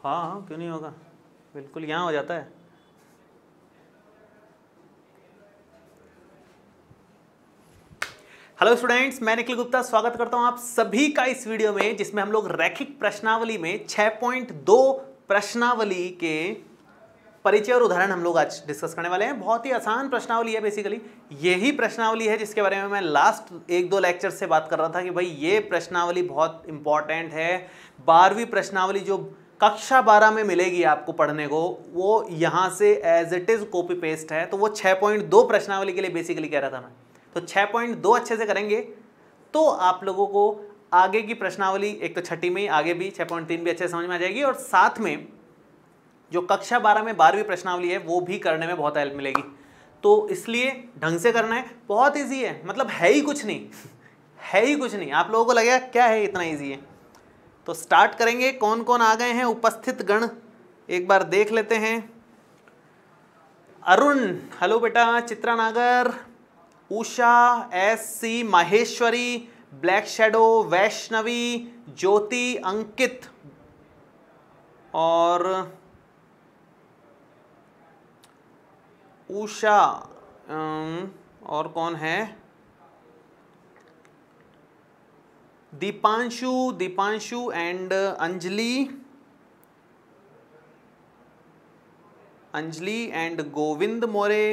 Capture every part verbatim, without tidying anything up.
हाँ हाँ क्यों नहीं होगा, बिल्कुल यहाँ हो जाता है। हेलो स्टूडेंट्स, मैं निखिल गुप्ता स्वागत करता हूं आप सभी का इस वीडियो में, जिसमें हम लोग रैखिक प्रश्नावली में छह पॉइंट दो प्रश्नावली के परिचय और उदाहरण हम लोग आज डिस्कस करने वाले हैं। बहुत ही आसान प्रश्नावली है, बेसिकली यही प्रश्नावली है जिसके बारे में मैं लास्ट एक दो लेक्चर से बात कर रहा था कि भाई ये प्रश्नावली बहुत इंपॉर्टेंट है। बारहवीं प्रश्नावली जो कक्षा बारह में मिलेगी आपको पढ़ने को, वो यहाँ से as it is copy paste है। तो वो छह पॉइंट दो प्रश्नावली के लिए बेसिकली कह रहा था मैं। तो छह पॉइंट दो अच्छे से करेंगे तो आप लोगों को आगे की प्रश्नावली, एक तो छठी में आगे भी छह पॉइंट तीन भी अच्छे समझ में आ जाएगी, और साथ में जो कक्षा बारह में बारहवीं प्रश्नावली है वो भी करने में बहुत हेल्प मिलेगी। तो इसलिए ढंग से करना है, बहुत इजी है, मतलब है ही कुछ नहीं है ही कुछ नहीं। आप लोगों को लगेगा क्या है इतना इजी है। तो स्टार्ट करेंगे। कौन कौन आ गए हैं उपस्थित गण एक बार देख लेते हैं। अरुण, हेलो बेटा। Chitra Nagar, Usha, S C, Maheshwari, black shadow, Vaishnavi, Jyoti, Ankit और उषा, और कौन है, दीपांशु, दीपांशु एंड अंजलि, अंजलि एंड गोविंद मोरे,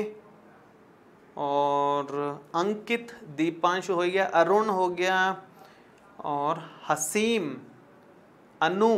और अंकित, दीपांशु हो गया, अरुण हो गया, और हसीम, अनु,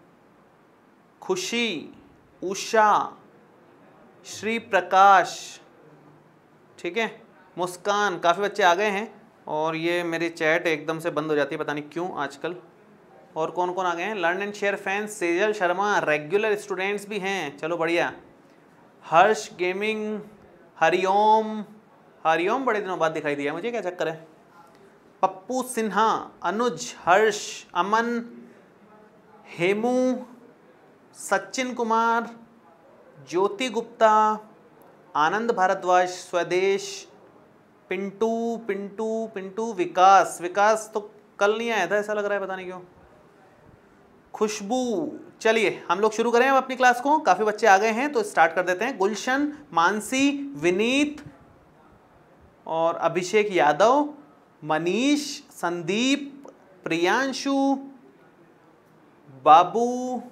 खुशी, उषा, श्री प्रकाश, ठीक है, मुस्कान। काफ़ी बच्चे आ गए हैं और ये मेरी चैट एकदम से बंद हो जाती है, पता नहीं क्यों आजकल। और कौन कौन आ गए हैं? Learn and share fans, Sejal Sharma, regular students भी हैं, चलो बढ़िया। हर्ष गेमिंग, हरिओम, हरिओम बड़े दिनों बाद दिखाई दिया मुझे, क्या चक्कर है। पप्पू सिन्हा, अनुज, हर्ष, अमन, हेमू, सचिन कुमार, ज्योति गुप्ता, आनंद भारद्वाज, स्वदेश, पिंटू पिंटू पिंटू, विकास, विकास तो कल नहीं आया था ऐसा लग रहा है, पता नहीं क्यों। खुशबू। चलिए हम लोग शुरू करें अब अपनी क्लास को। काफ़ी बच्चे आ गए हैं तो स्टार्ट कर देते हैं। गुलशन, मानसी, विनीत और अभिषेक यादव, मनीष, संदीप, प्रियांशु, बाबू।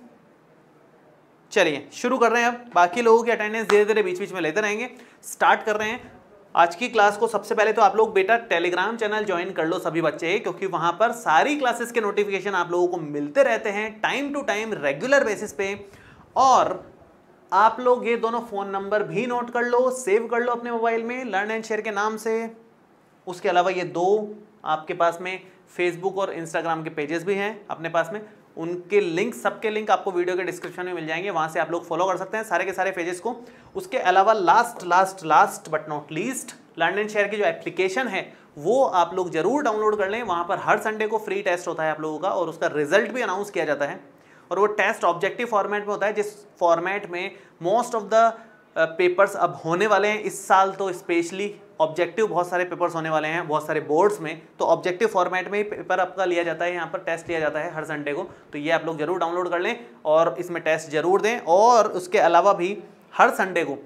चलिए शुरू कर रहे हैं। अब बाकी लोगों की अटेंडेंस धीरे धीरे बीच बीच में लेते रहेंगे। स्टार्ट कर रहे हैं आज की क्लास को। सबसे पहले तो आप लोग बेटा टेलीग्राम चैनल ज्वाइन कर लो सभी बच्चे, क्योंकि वहां पर सारी क्लासेस के नोटिफिकेशन आप लोगों को मिलते रहते हैं time to time, regular basis पे। और आप लोग ये दोनों फोन नंबर भी नोट कर लो, सेव कर लो अपने मोबाइल में, लर्न एंड शेयर के नाम से। उसके अलावा ये दो आपके पास में फेसबुक और इंस्टाग्राम के पेजेस भी हैं अपने पास में, उनके लिंक, सबके लिंक आपको वीडियो के डिस्क्रिप्शन में मिल जाएंगे, वहां से आप लोग फॉलो कर सकते हैं सारे के सारे पेजेस को। उसके अलावा last last last but not least, learn and share की जो एप्लीकेशन है वो आप लोग जरूर डाउनलोड कर लें। वहां पर हर संडे को फ्री टेस्ट होता है आप लोगों का, और उसका रिजल्ट भी अनाउंस किया जाता है। और वो टेस्ट ऑब्जेक्टिव फॉर्मेट में होता है, जिस फॉर्मेट में मोस्ट ऑफ द पेपर्स अब होने वाले हैं इस साल। तो स्पेशली ऑब्जेक्टिव बहुत सारे पेपर्स होने वाले हैं बहुत सारे बोर्ड्स में, तो ऑब्जेक्टिव फॉर्मेट में ही पेपर आपका लिया जाता है, यहाँ पर टेस्ट लिया जाता है हर संडे को। तो ये आप लोग जरूर डाउनलोड कर लें और इसमें टेस्ट जरूर दें। और उसके अलावा भी हर संडे को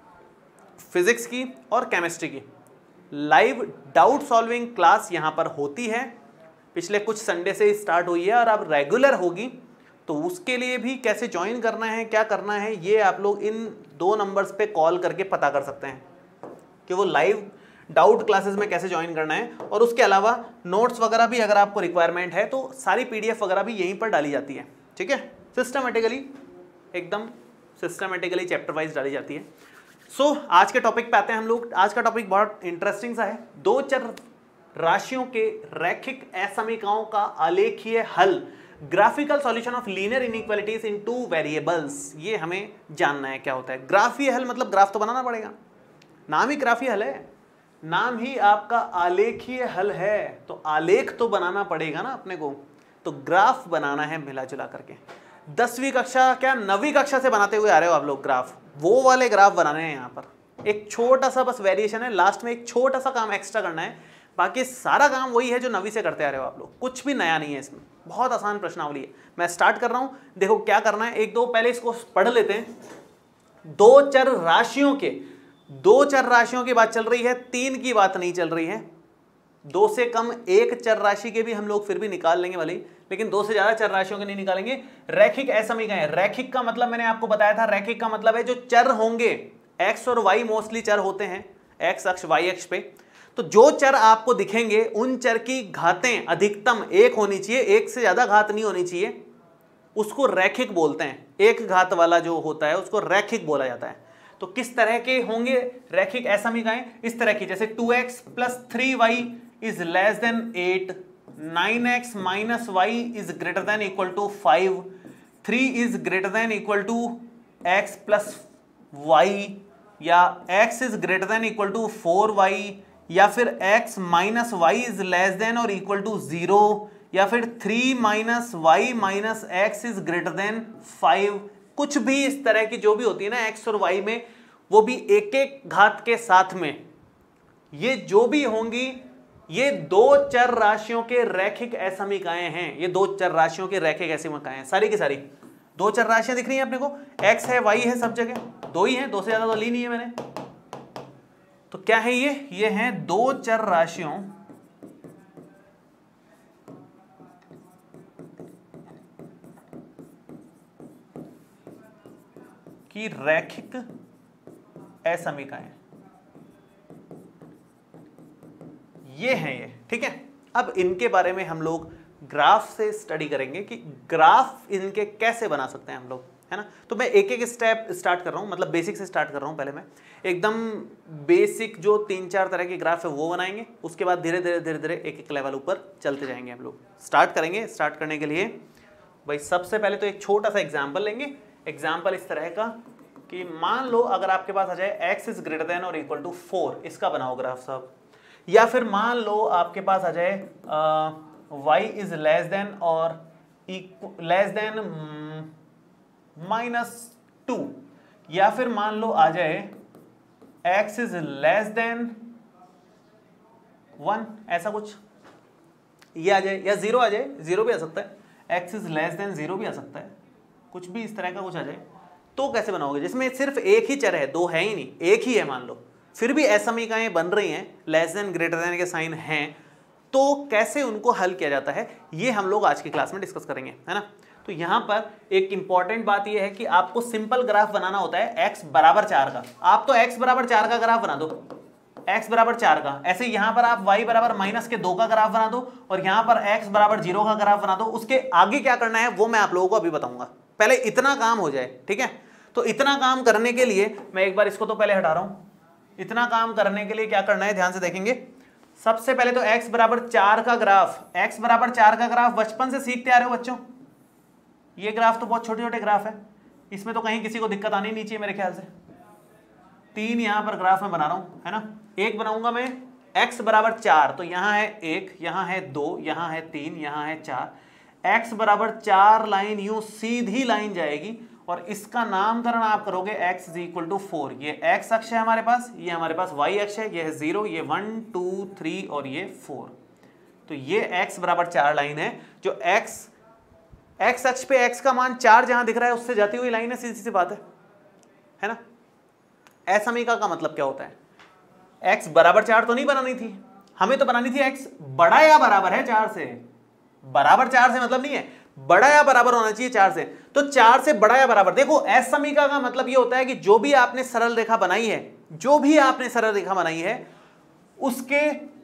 फिजिक्स की और केमिस्ट्री की लाइव डाउट सॉल्विंग क्लास यहाँ पर होती है। पिछले कुछ संडे से स्टार्ट हुई है और अब रेगुलर होगी। तो उसके लिए भी कैसे ज्वाइन करना है, क्या करना है, ये आप लोग इन दो नंबर्स पे कॉल करके पता कर सकते हैं कि वो लाइव डाउट क्लासेस में कैसे ज्वाइन करना है। और उसके अलावा नोट्स वगैरह भी अगर आपको रिक्वायरमेंट है तो सारी पीडीएफ वगैरह भी यहीं पर डाली जाती है, ठीक है, सिस्टमेटिकली, एकदम सिस्टमेटिकली चैप्टर वाइज डाली जाती है। सो so, आज के टॉपिक पे आते हैं हम लोग। आज का टॉपिक बहुत इंटरेस्टिंग सा है। दो चर राशियों के रैखिक असमीकरणों का आलेखीय हल, graphical solution of linear inequalities in two variables. ये हमें जानना है क्या होता है ग्राफीय हल। मतलब ग्राफ तो बनाना पड़ेगा, नाम ही ग्राफीय हल है, नाम ही आपका आलेखीय हल है, तो आलेख तो बनाना पड़ेगा ना अपने को। तो ग्राफ बनाना है मिला जुला करके। दसवीं कक्षा क्या नवीं कक्षा से बनाते हुए आ रहे हो आप लोग ग्राफ, वो वाले ग्राफ बनाने हैं। यहाँ पर एक छोटा सा बस वेरिएशन है, लास्ट में एक छोटा सा काम एक्स्ट्रा करना है। बाकी सारा काम वही है जो नवी से करते आ रहे हो आप लोग, कुछ भी नया नहीं है इसमें, बहुत आसान प्रश्नावली है। मैं स्टार्ट कर रहा हूं, देखो क्या करना है, एक दो पहले इसको पढ़ लेते हैं। दो चर राशियों के, दो चर राशियों की बात चल रही है, तीन की बात नहीं चल रही है। दो से कम एक चर राशि के भी हम लोग फिर भी निकाल लेंगे भले ही, लेकिन दो से ज्यादा चर राशियों के नहीं निकालेंगे। रैखिक असमीकरण, रैखिक का मतलब मैंने आपको बताया था, रैखिक का मतलब है जो चर होंगे, एक्स और वाई मोस्टली चर होते हैं, एक्स अक्ष वाई अक्ष पे, तो जो चर आपको दिखेंगे उन चर की घातें अधिकतम एक होनी चाहिए, एक से ज्यादा घात नहीं होनी चाहिए, उसको रैखिक बोलते हैं। एक घात वाला जो होता है उसको रैखिक बोला जाता है। तो किस तरह के होंगे रैखिक असमीकरण? इस तरह की, जैसे two x plus three y is less than eight, nine x minus y is greater than equal to five, three is greater than equal to x plus y, या x is greater than equal to four y, या फिर x minus y is less than और equal to zero, या फिर three minus y minus x is greater than five. कुछ भी इस तरह की जो भी होती है ना x और y में, वो भी एक एक घात के साथ में, ये जो भी होंगी ये दो चर राशियों के रैखिक असमीकरण हैं। ये दो चर राशियों के रैखिक असमीकरण हैं, सारी की सारी दो चर राशियां दिख रही हैं अपने को, x है y है, सब जगह दो ही हैं, दो से ज्यादा तो ली नहीं है मैंने। तो क्या है ये ये हैं दो चर राशियों की रैखिक असमीकरण, ये हैं ये, ठीक है। अब इनके बारे में हम लोग ग्राफ से स्टडी करेंगे कि ग्राफ इनके कैसे बना सकते हैं हम लोग, है ना। तो मैं एक एक स्टेप स्टार्ट कर रहा हूं, मतलब बेसिक से स्टार्ट कर रहा हूं। पहले मैं एकदम बेसिक जो तीन चार तरह के ग्राफ है वो बनाएंगे, उसके बाद धीरे धीरे धीरे धीरे एक एक लेवल ऊपर चलते जाएंगे हम लोग। स्टार्ट करेंगे, स्टार्ट करने के लिए भाई सबसे पहले तो एक छोटा सा एग्जाम्पल लेंगे। एग्जाम्पल इस तरह का कि मान लो अगर आपके पास आ जाए x इज ग्रेटर देन और इक्वल टू फोर, इसका बनाओ ग्राफ साहब। या फिर मान लो आपके पास आ जाए y इज लेस देन और लेस देन माइनस टू, या फिर मान लो आ जाए x is less than one, ऐसा कुछ ये आ जाए, या जीरो आ जाए, जीरो भी आ सकता है, x is less than zero भी आ सकता है, कुछ भी इस तरह का कुछ आ जाए। तो कैसे बनाओगे जिसमें सिर्फ एक ही चर है, दो है ही नहीं, एक ही है मान लो, फिर भी असमीकरण बन रही हैं, लेस देन ग्रेटर देन के साइन हैं, तो कैसे उनको हल किया जाता है ये हम लोग आज की क्लास में डिस्कस करेंगे, है ना। तो यहां पर एक इंपॉर्टेंट बात यह है कि आपको सिंपल ग्राफ बनाना होता है x बराबर चार का। आप तो x बराबर चार का ग्राफ बना दो, x बराबर चार का, ऐसे यहां पर आप y बराबर माइनस के दो का ग्राफ बना दो, और यहां पर x बराबर जीरो का ग्राफ बना दो। उसके आगे क्या करना है वो मैं आप लोगों को अभी बताऊंगा, पहले इतना काम हो जाए, ठीक है। तो इतना काम करने के लिए मैं एक बार इसको तो पहले हटा रहा हूं। इतना काम करने के लिए क्या करना है ध्यान से देखेंगे। सबसे पहले तो x बराबर चार का ग्राफ, x बराबर चार का ग्राफ बचपन से सीखते आ रहे हो बच्चों, ये ग्राफ तो बहुत छोटे छोटे ग्राफ है, इसमें तो कहीं किसी को दिक्कत आनी नहीं चाहिए मेरे ख्याल से। तीन यहां पर ग्राफ में बना रहा हूं, है ना। एक बनाऊंगा मैं x बराबर चार, तो यहां है एक, यहां है दो, यहां है तीन, यहां है चार। x बराबर चार लाइन यूं सीधी लाइन जाएगी और इसका नामकरण आप करोगे x is equal to four. ये x अक्ष है हमारे पास, ये हमारे पास y अक्ष है, ये है जीरो, ये वन टू थ्री और ये फोर। तो ये x बराबर चार लाइन है, जो x x अक्ष पे x का मान चार जहां दिख रहा है उससे जाती हुई लाइन है, सीधी सी बात है, है ना। असमीकरण का मतलब क्या होता है, x बराबर चार तो नहीं बनानी थी हमें, तो बनानी थी x बड़ा या बराबर है चार से। बराबर चार से मतलब नहीं है, बड़ा या बराबर होना चाहिए चार से। तो चार से बड़ा या बराबर, देखो असमीकरण का मतलब ये होता है कि जो भी आपने सरल रेखा बनाई है, जो भी आपने सरल रेखा बनाई है उसके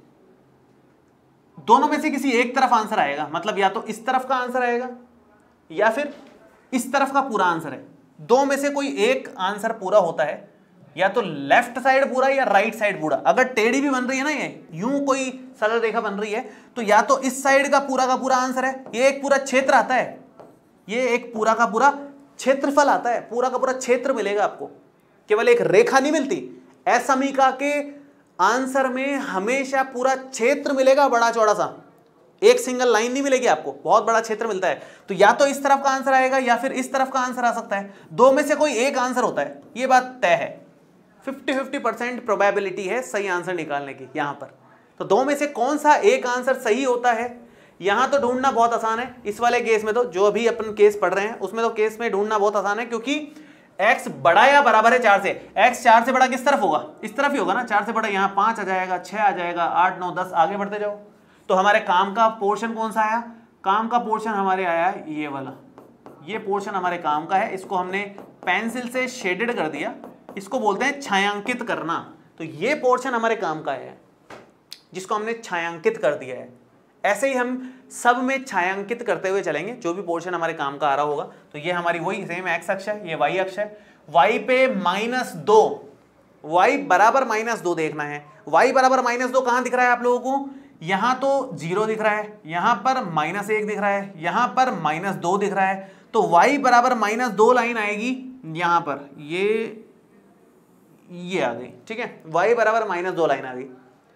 दोनों में से किसी एक तरफ आंसर आएगा, मतलब या तो इस तरफ का आंसर आएगा या फिर इस तरफ का पूरा आंसर है। दो में से कोई एक आंसर पूरा होता है, या तो लेफ्ट साइड पूरा या राइट साइड पूरा। अगर टेढ़ी भी बन रही है ना, ये यूं कोई सरल रेखा बन रही है, तो या तो इस साइड का पूरा का पूरा आंसर है, ये एक पूरा क्षेत्र आता है, ये एक पूरा का पूरा क्षेत्रफल आता है, पूरा का पूरा क्षेत्र मिलेगा आपको, केवल एक रेखा नहीं मिलती। असमीकरण के आंसर में हमेशा पूरा क्षेत्र मिलेगा, बड़ा चौड़ा सा, एक सिंगल लाइन नहीं मिलेगी आपको, बहुत बड़ा क्षेत्र मिलता है। तो या तो इस तरफ का आंसर आएगा या फिर इस तरफ का आंसर आ सकता है, दो में से कोई एक आंसर होता है, ये बात तय है। फिफ्टी फिफ्टी परसेंट प्रोबेबिलिटी है सही आंसर निकालने की यहां पर। तो दो में से कौन सा एक आंसर सही होता है, यहां तो ढूंढना बहुत आसान है। इस वाले केस में तो, जो अभी अपन केस पढ़ रहे हैं उसमें तो केस में ढूंढना बहुत आसान है, क्योंकि x बड़ा या बराबर है चार से। x चार से बड़ा किस तरफ होगा, इस तरफ ही होगा ना। चार से बड़ा यहाँ पांच आ जाएगा, छह आ जाएगा, आठ नौ दस, आगे बढ़ते जाओ। तो हमारे काम का पोर्शन कौन सा आया, काम का पोर्शन हमारे आया है ये वाला, ये पोर्शन हमारे काम का है। इसको हमने पेंसिल से शेडेड कर दिया, इसको बोलते हैं छायांकित करना। तो ये पोर्शन हमारे काम का है जिसको हमने छायांकित कर दिया है। ऐसे ही हम सब में छायांकित करते हुए चलेंगे, जो भी पोर्शन हमारे काम का आ रहा होगा। तो ये हमारी वही सेम एक्स अक्ष है, ये वाई अक्ष है। वाई पे माइनस दो, वाई बराबर माइनस दो देखना है। वाई बराबर माइनस दो कहां दिख रहा है आप लोगों को, यहां तो जीरो दिख रहा है, यहां पर माइनस एक दिख रहा है, यहां पर माइनस दो दिख रहा है। तो वाई बराबर माइनस दो लाइन आएगी यहां पर, ये ये आ गई, ठीक है। वाई बराबर माइनस दो लाइन आ गई।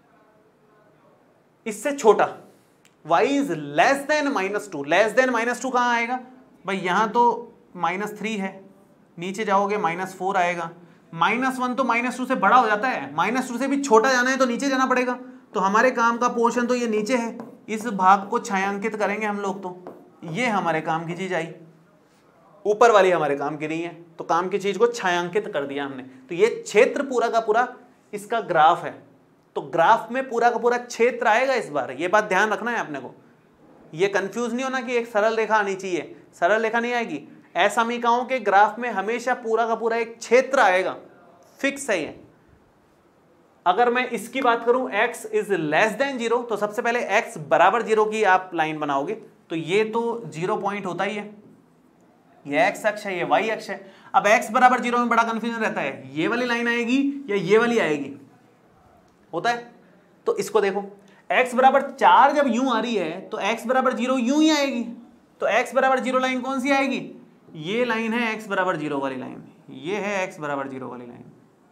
इससे छोटा y is less than minus two, less than minus two कहां आएगा भाई, यहां तो माइनस थ्री है, नीचे जाओगे माइनस फोर आएगा। माइनस वन तो माइनस टू से बड़ा हो जाता है, माइनस टू से भी छोटा जाना है तो नीचे जाना पड़ेगा। तो हमारे काम का पोर्शन तो ये नीचे है, इस भाग को छायांकित करेंगे हम लोग। तो ये हमारे काम की चीज आई, ऊपर वाली हमारे काम की नहीं है, तो काम की चीज को छायांकित कर दिया हमने। तो ये क्षेत्र पूरा का पूरा इसका ग्राफ है। तो ग्राफ में पूरा का पूरा क्षेत्र आएगा इस बार, ये बात ध्यान रखना है अपने को। ये कंफ्यूज नहीं होना कि एक सरल रेखा आनी चाहिए, सरल रेखा नहीं आएगी। असमीकाओं के ग्राफ में हमेशा पूरा का पूरा एक क्षेत्र आएगा, फिक्स है ये। अगर मैं इसकी बात करूं x is less than zero, तो सबसे पहले x बराबर जीरो की आप लाइन बनाओगे, तो ये तो जीरो पॉइंट होता ही है। ये x अक्ष है, ये y अक्ष है। अब x बराबर जीरो में बड़ा कंफ्यूजन रहता है, ये वाली लाइन आएगी या ये वाली आएगी, होता है। तो इसको देखो, x बराबर चार जब यूं आ रही है तो x बराबर जीरो यूं ही आएगी। तो x बराबर जीरो लाइन कौन सी आएगी, ये लाइन है x बराबर जीरो वाली लाइन, ये है x बराबर जीरो वाली लाइन,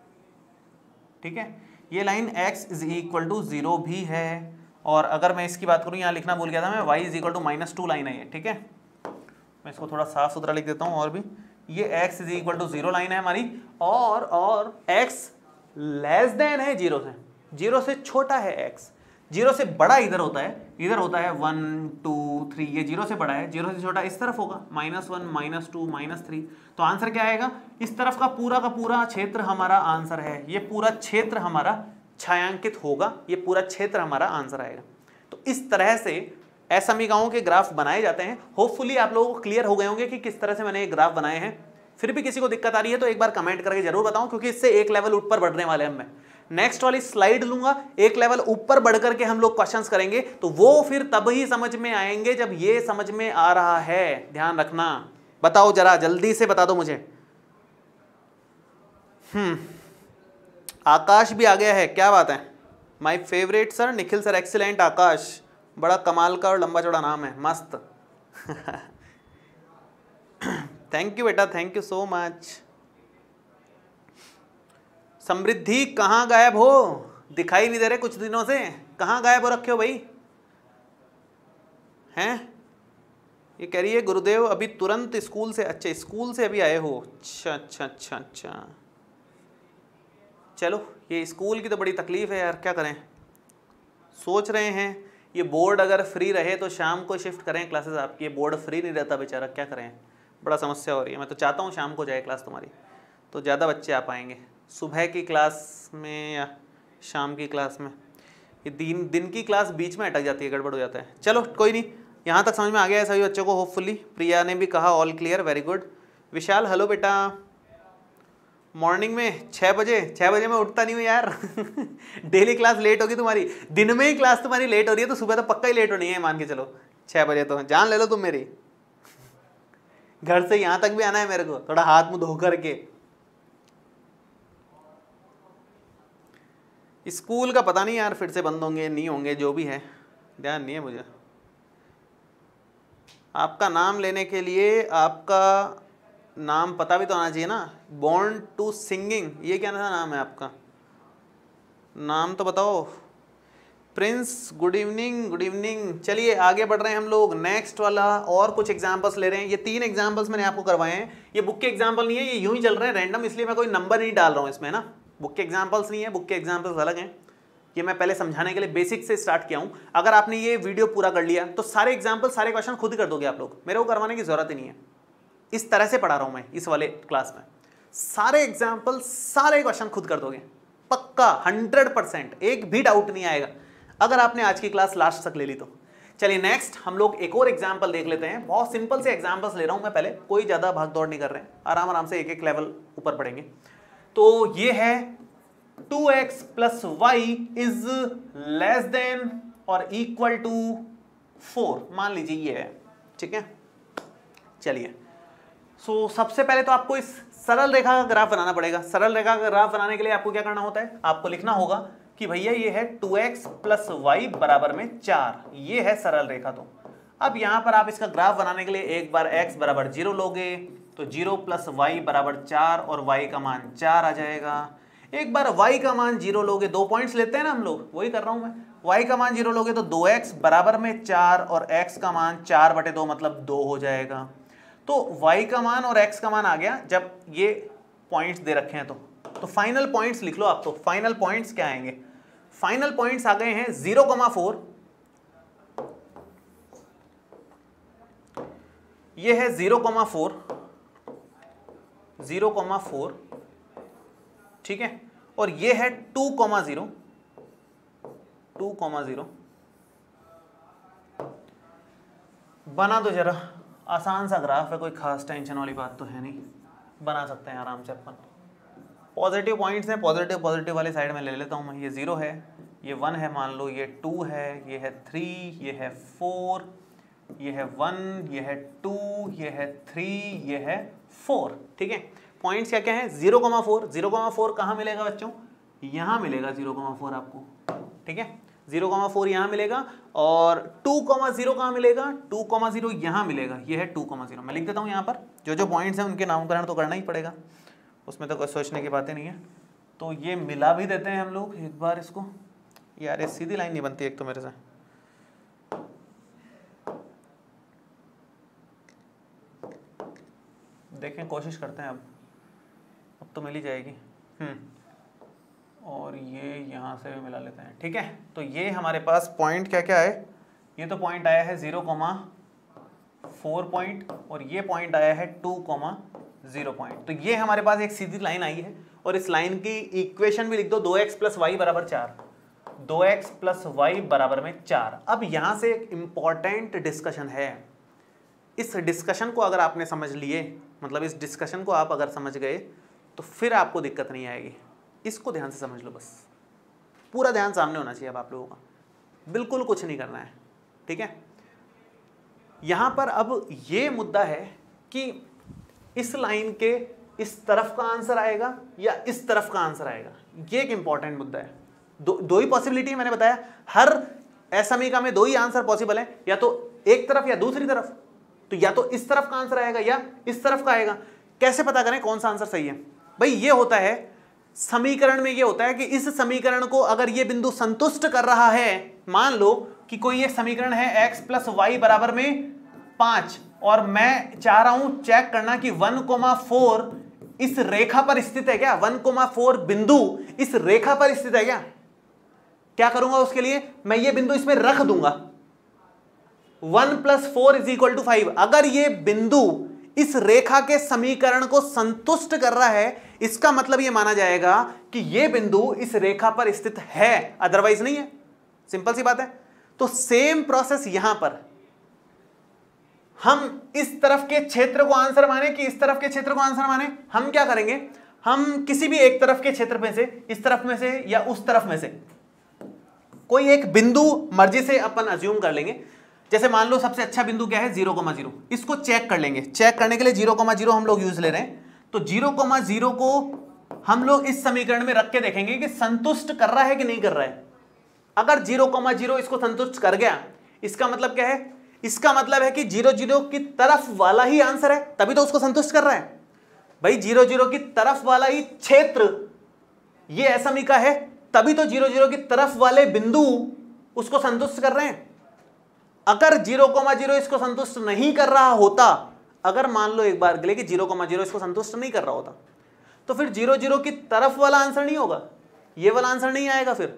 ठीक है। ये line x is equal to zero भी है। और अगर मैं इसकी बात करूं, यहां लिखना भूल गया था मैं, y is equal to minus two line है ये, ठीक है। मैं इसको थोड़ा साफ सुथरा लिख देता हूं और भी, ये x is equal to zero line है हमारी, और और x लेस देन है जीरो से, जीरो से छोटा है x, जीरो से बड़ा इधर होता है, इधर होता है वन टू थ्री, ये जीरो से बड़ा है, जीरो से छोटा इस तरफ होगा, minus one minus two minus three. तो आंसर क्या आएगा, इस तरफ का पूरा का पूरा क्षेत्र हमारा आंसर है। ये पूरा क्षेत्र हमारा छायांकित होगा, ये पूरा क्षेत्र हमारा आंसर आएगा। तो इस तरह से असमीकाओं के ग्राफ बनाए जाते हैं। होपफुली आप लोगों को क्लियर हो गए होंगे कि किस तरह से मैंने ये ग्राफ बनाए हैं। फिर भी किसी को दिक्कत आ रही है तो एक बार कमेंट करके जरूर बताऊं, क्योंकि इससे एक लेवल ऊपर बढ़ने वाले हैं। मैं नेक्स्ट वाली स्लाइड लूंगा, एक लेवल ऊपर बढ़ करके हम लोग क्वेश्चंस करेंगे, तो वो फिर तब ही समझ में आएंगे जब ये समझ में आ रहा है। ध्यान रखना। बताओ जरा जल्दी से बता दो मुझे। हम्म आकाश भी आ गया है, क्या बात है। My favourite sir Nikhil sir, excellent Akash, बड़ा कमाल का और लंबा चौड़ा नाम है, मस्त। थैंक यू बेटा, thank you so much. Samriddhi कहाँ गायब हो, दिखाई नहीं दे रहे कुछ दिनों से, कहाँ गायब हो रखे हो भाई हैं। ये कह रही है गुरुदेव अभी तुरंत स्कूल से, अच्छा स्कूल से अभी आए हो, अच्छा अच्छा अच्छा अच्छा। चलो ये स्कूल की तो बड़ी तकलीफ है यार, क्या करें। सोच रहे हैं ये बोर्ड अगर फ्री रहे तो शाम को शिफ्ट करें क्लासेस आपकी, ये बोर्ड फ्री नहीं रहता बेचारा, क्या करें, बड़ा समस्या हो रही है। मैं तो चाहता हूँ शाम को जाए क्लास तुम्हारी, तो ज़्यादा बच्चे आ पाएंगे। सुबह की क्लास में या शाम की क्लास में, ये दिन दिन की क्लास बीच में अटक जाती है, गड़बड़ हो जाता है। चलो कोई नहीं, यहाँ तक समझ में आ गया है सभी बच्चों को होपफुली। प्रिया ने भी कहा all clear, very good. Vishal hello बेटा, मॉर्निंग में छः बजे, छः बजे मैं उठता नहीं हूँ यार। डेली क्लास लेट होगी तुम्हारी, दिन में ही क्लास तुम्हारी लेट हो रही है, तो सुबह तो पक्का ही लेट होनी है, मान के चलो छः बजे तो जान ले लो तुम मेरी। घर से यहाँ तक भी आना है मेरे को, थोड़ा हाथ मुँह धो करके। स्कूल का पता नहीं यार, फिर से बंद होंगे नहीं होंगे, जो भी है ध्यान नहीं है मुझे। आपका नाम लेने के लिए आपका नाम पता भी तो आना चाहिए ना। बॉर्न टू सिंगिंग, ये क्या नाम है आपका, नाम तो बताओ। Prince good evening, good evening. चलिए आगे बढ़ रहे हैं हम लोग, नेक्स्ट वाला और कुछ एग्जांपल्स ले रहे हैं। ये तीन एग्जांपल्स मैंने आपको करवाए हैं, ये बुक के एग्जांपल नहीं है, ये यूं ही चल रहे हैं रैंडम, इसलिए मैं कोई नंबर नहीं डाल रहा हूँ इसमें ना। बुक के एग्जांपल्स नहीं है, बुक के एग्जांपल्स अलग हैं। ये मैं पहले समझाने के लिए बेसिक से स्टार्ट किया हूं। अगर आपने ये वीडियो पूरा कर लिया तो सारे एग्जाम्पल सारे क्वेश्चन खुद ही कर दोगे आप लोग, मेरे को करवाने की जरूरत ही नहीं है। इस तरह से पढ़ा रहा हूं मैं इस वाले क्लास में, सारे एग्जाम्पल सारे क्वेश्चन खुद कर दोगे पक्का, हंड्रेड परसेंट, एक भी डाउट नहीं आएगा अगर आपने आज की क्लास लास्ट तक ले ली तो। चलिए नेक्स्ट हम लोग एक और एग्जाम्पल देख लेते हैं। बहुत सिंपल से एग्जाम्पल्स ले रहा हूं मैं पहले, कोई ज्यादा भाग दौड़ नहीं कर रहे हैं, आराम आराम से एक एक लेवल ऊपर पढ़ेंगे। तो ये है two x plus y is less than और इक्वल टू फोर, मान लीजिए ये है, ठीक है। चलिए सो so, सबसे पहले तो आपको इस सरल रेखा का ग्राफ बनाना पड़ेगा। सरल रेखा का ग्राफ बनाने के लिए आपको क्या करना होता है, आपको लिखना होगा कि भैया ये है टू एक्स प्लस वाई बराबर में चार, ये है सरल रेखा। तो अब यहां पर आप इसका ग्राफ बनाने के लिए एक बार x बराबर जीरो लोगे तो जीरो प्लस वाई बराबर चार और y का मान चार आ जाएगा। एक बार y का मान जीरो लोगे, दो पॉइंट्स लेते हैं ना हम लोग, वही कर रहा हूं मैं। y का मान जीरो लोगे तो दो एक्स बराबर में चार और x का मान चार बटे दो मतलब दो हो जाएगा। तो y का मान और x का मान आ गया जब ये पॉइंट्स दे रखे हैं तो तो फाइनल पॉइंट्स लिख लो आप। तो फाइनल पॉइंट्स क्या आएंगे, फाइनल पॉइंट्स आ गए हैं जीरो कमा फोर, ये है zero comma four, zero comma four, ठीक है, और ये है two comma zero, two comma zero. बना दो जरा, आसान सा ग्राफ है, कोई खास टेंशन वाली बात तो है नहीं, बना सकते हैं आराम से अपन। पॉजिटिव पॉइंट्स हैं, पॉजिटिव पॉजिटिव वाले साइड में ले लेता हूं मैं। ये जीरो है, ये वन है मान लो, ये टू है, ये है थ्री, ये है फोर, ये है वन, ये है टू, ये है थ्री, ये है फोर, ठीक है। पॉइंट्स क्या क्या है, zero comma four, zero comma four कहाँ मिलेगा बच्चों, यहाँ मिलेगा जीरो कमा फोर आपको, ठीक है। जीरो कमा फोर यहाँ मिलेगा और टू कमा जीरो कहाँ मिलेगा, टू कमा जीरो यहाँ मिलेगा, ये है टू कमा जीरो। मैं लिख देता हूँ यहाँ पर, जो जो पॉइंट्स हैं उनके नामकरण तो करना ही पड़ेगा, उसमें तो कोई सोचने की बातें नहीं है। तो ये मिला भी देते हैं हम लोग एक बार इसको, यार ये सीधी लाइन नहीं बनती एक तो मेरे से। देखें, कोशिश करते हैं, अब अब तो मिल ही जाएगी। हम्म और ये यहाँ से भी मिला लेते हैं, ठीक है। तो ये हमारे पास पॉइंट क्या क्या है, ये तो पॉइंट आया है जीरो कॉमा फोर पॉइंट और ये पॉइंट आया है टू कॉमा जीरो पॉइंट। तो ये हमारे पास एक सीधी लाइन आई है और इस लाइन की इक्वेशन भी लिख दो, दो एक्स प्लस वाई बराबर चार, दो एक्स प्लस वाई बराबर में चार। अब यहाँ से एक इंपॉर्टेंट डिस्कशन है, इस डिस्कशन को अगर आपने समझ लिए, मतलब इस डिस्कशन को आप अगर समझ गए तो फिर आपको दिक्कत नहीं आएगी। इसको ध्यान से समझ लो, बस पूरा ध्यान सामने होना चाहिए अब आप लोगों का, बिल्कुल कुछ नहीं करना है, ठीक है। यहां पर अब ये मुद्दा है कि इस लाइन के इस तरफ का आंसर आएगा या इस तरफ का आंसर आएगा, ये एक इंपॉर्टेंट मुद्दा है। दो दो ही पॉसिबिलिटी मैंने बताया, हर असमीका में दो ही आंसर पॉसिबल है, या तो एक तरफ या दूसरी तरफ। तो या तो इस तरफ का आंसर आएगा या इस तरफ का आएगा। कैसे पता करें कौन सा आंसर सही है भाई, ये होता है समीकरण में, ये होता है कि इस समीकरण को अगर ये बिंदु संतुष्ट कर रहा है, मान लो कि कोई ये समीकरण है x प्लस वाई बराबर में पांच और मैं चाह रहा हूं चेक करना कि वन कोमा फोर इस रेखा पर स्थित है क्या, वन कोमा फोर बिंदु इस रेखा पर स्थित है क्या। क्या करूंगा उसके लिए, मैं ये बिंदु इसमें रख दूंगा, one plus four is equal to five. अगर ये बिंदु इस रेखा के समीकरण को संतुष्ट कर रहा है, इसका मतलब यह माना जाएगा कि यह बिंदु इस रेखा पर स्थित है, अदरवाइज नहीं है। सिंपल सी बात है। तो सेम प्रोसेस यहां पर, हम इस तरफ के क्षेत्र को आंसर माने कि इस तरफ के क्षेत्र को आंसर माने, हम क्या करेंगे, हम किसी भी एक तरफ के क्षेत्र में से, इस तरफ में से या उस तरफ में से कोई एक बिंदु मर्जी से अपन अज्यूम कर लेंगे। जैसे मान लो सबसे अच्छा बिंदु क्या है, जीरो कोमा जीरो, इसको चेक कर लेंगे। चेक करने के लिए जीरो कोमा जीरो हम लोग यूज ले रहे हैं, तो जीरो कोमा जीरो को हम लोग इस समीकरण में रख के देखेंगे कि संतुष्ट कर रहा है कि नहीं कर रहा है। अगर जीरो कोमा जीरो इसको संतुष्ट कर गया, इसका मतलब क्या है, इसका मतलब है कि जीरो जीरो की तरफ वाला ही आंसर है, तभी तो उसको संतुष्ट कर रहा है। भाई जीरो जीरो की तरफ वाला ही क्षेत्र ये असमीका है, तभी तो जीरो जीरो की तरफ वाले बिंदु उसको संतुष्ट कर रहे हैं। अगर जीरो कोमा जीरो इसको संतुष्ट नहीं कर रहा होता, अगर मान लो एक बार के लिए कि जीरो कोमा जीरो इसको संतुष्ट नहीं कर रहा होता, तो फिर जीरो जीरो की तरफ वाला आंसर नहीं होगा, ये वाला आंसर नहीं आएगा, फिर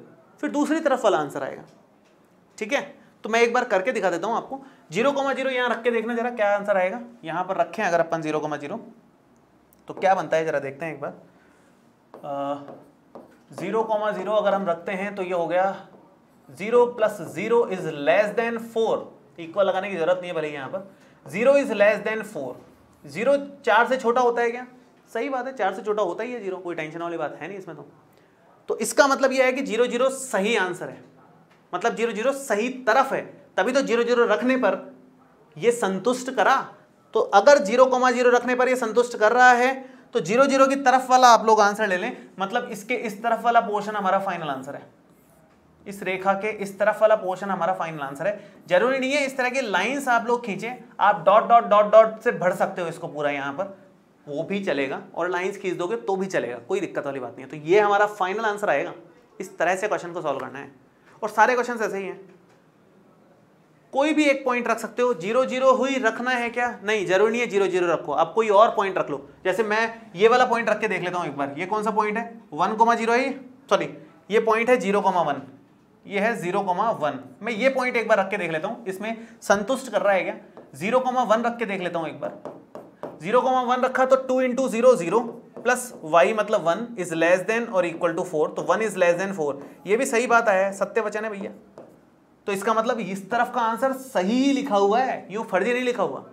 फिर दूसरी तरफ वाला आंसर आएगा। ठीक है, तो मैं एक बार करके दिखा देता हूं आपको। जीरो कोमा जीरो यहाँ रख के देखना जरा क्या आंसर आएगा। यहाँ पर रखें अगर अपन जीरो कोमा जीरो तो क्या बनता है जरा देखते हैं एक बार। जीरो कोमा जीरो अगर हम रखते हैं तो ये हो गया zero plus zero is less than four, equal लगाने की जरूरत नहीं है भले यहाँ पर। Zero is less than four, zero चार से छोटा होता है क्या? सही बात है, चार से छोटा होता ही है जीरो, कोई टेंशन वाली बात है नहीं इसमें। तो तो इसका मतलब यह है कि जीरो जीरो सही आंसर है, मतलब जीरो जीरो सही तरफ है, तभी तो जीरो जीरो रखने पर यह संतुष्ट करा। तो अगर जीरो कोमा जीरो रखने पर यह संतुष्ट कर रहा है तो जीरो जीरो की तरफ वाला आप लोग आंसर ले लें, मतलब इसके इस तरफ वाला पोर्शन हमारा फाइनल आंसर है। इस रेखा के इस तरफ वाला पोर्शन हमारा फाइनल आंसर है। जरूरी नहीं है इस तरह की लाइंस आप लोग खींचे, आप डॉट डॉट डॉट डॉट से भर सकते हो इसको पूरा यहाँ पर, वो भी चलेगा, और लाइंस खींच दोगे तो भी चलेगा, कोई दिक्कत वाली बात नहीं है। तो ये हमारा फाइनल आंसर आएगा। इस तरह से क्वेश्चन को सॉल्व करना है, और सारे क्वेश्चन ऐसे ही हैं। कोई भी एक पॉइंट रख सकते हो। जीरो जीरो हुई रखना है क्या? नहीं, जरूरी नहीं है जीरो जीरो रखो, आप कोई और पॉइंट रख लो। जैसे मैं ये वाला पॉइंट रख के देख लेता हूँ एक बार। ये कौन सा पॉइंट है? वन कोमा जीरो है, सॉरी ये पॉइंट है जीरो कोमा वन, ये है जीरो कोमा वन। मैं ये पॉइंट एक बार रख के देख लेता हूँ, इसमें संतुष्ट कर रहा है क्या? जीरो कोमा वन रख के देख लेता हूँ एक बार। जीरो कोमा वन रखा तो two into zero zero plus y मतलब वन इज लेस देन और इक्वल टू फोर, तो one is less than four, ये भी सही बात आया है, सत्य वचन है भैया। तो इसका मतलब इस तरफ का आंसर सही लिखा हुआ है, यूं फर्जी नहीं लिखा हुआ।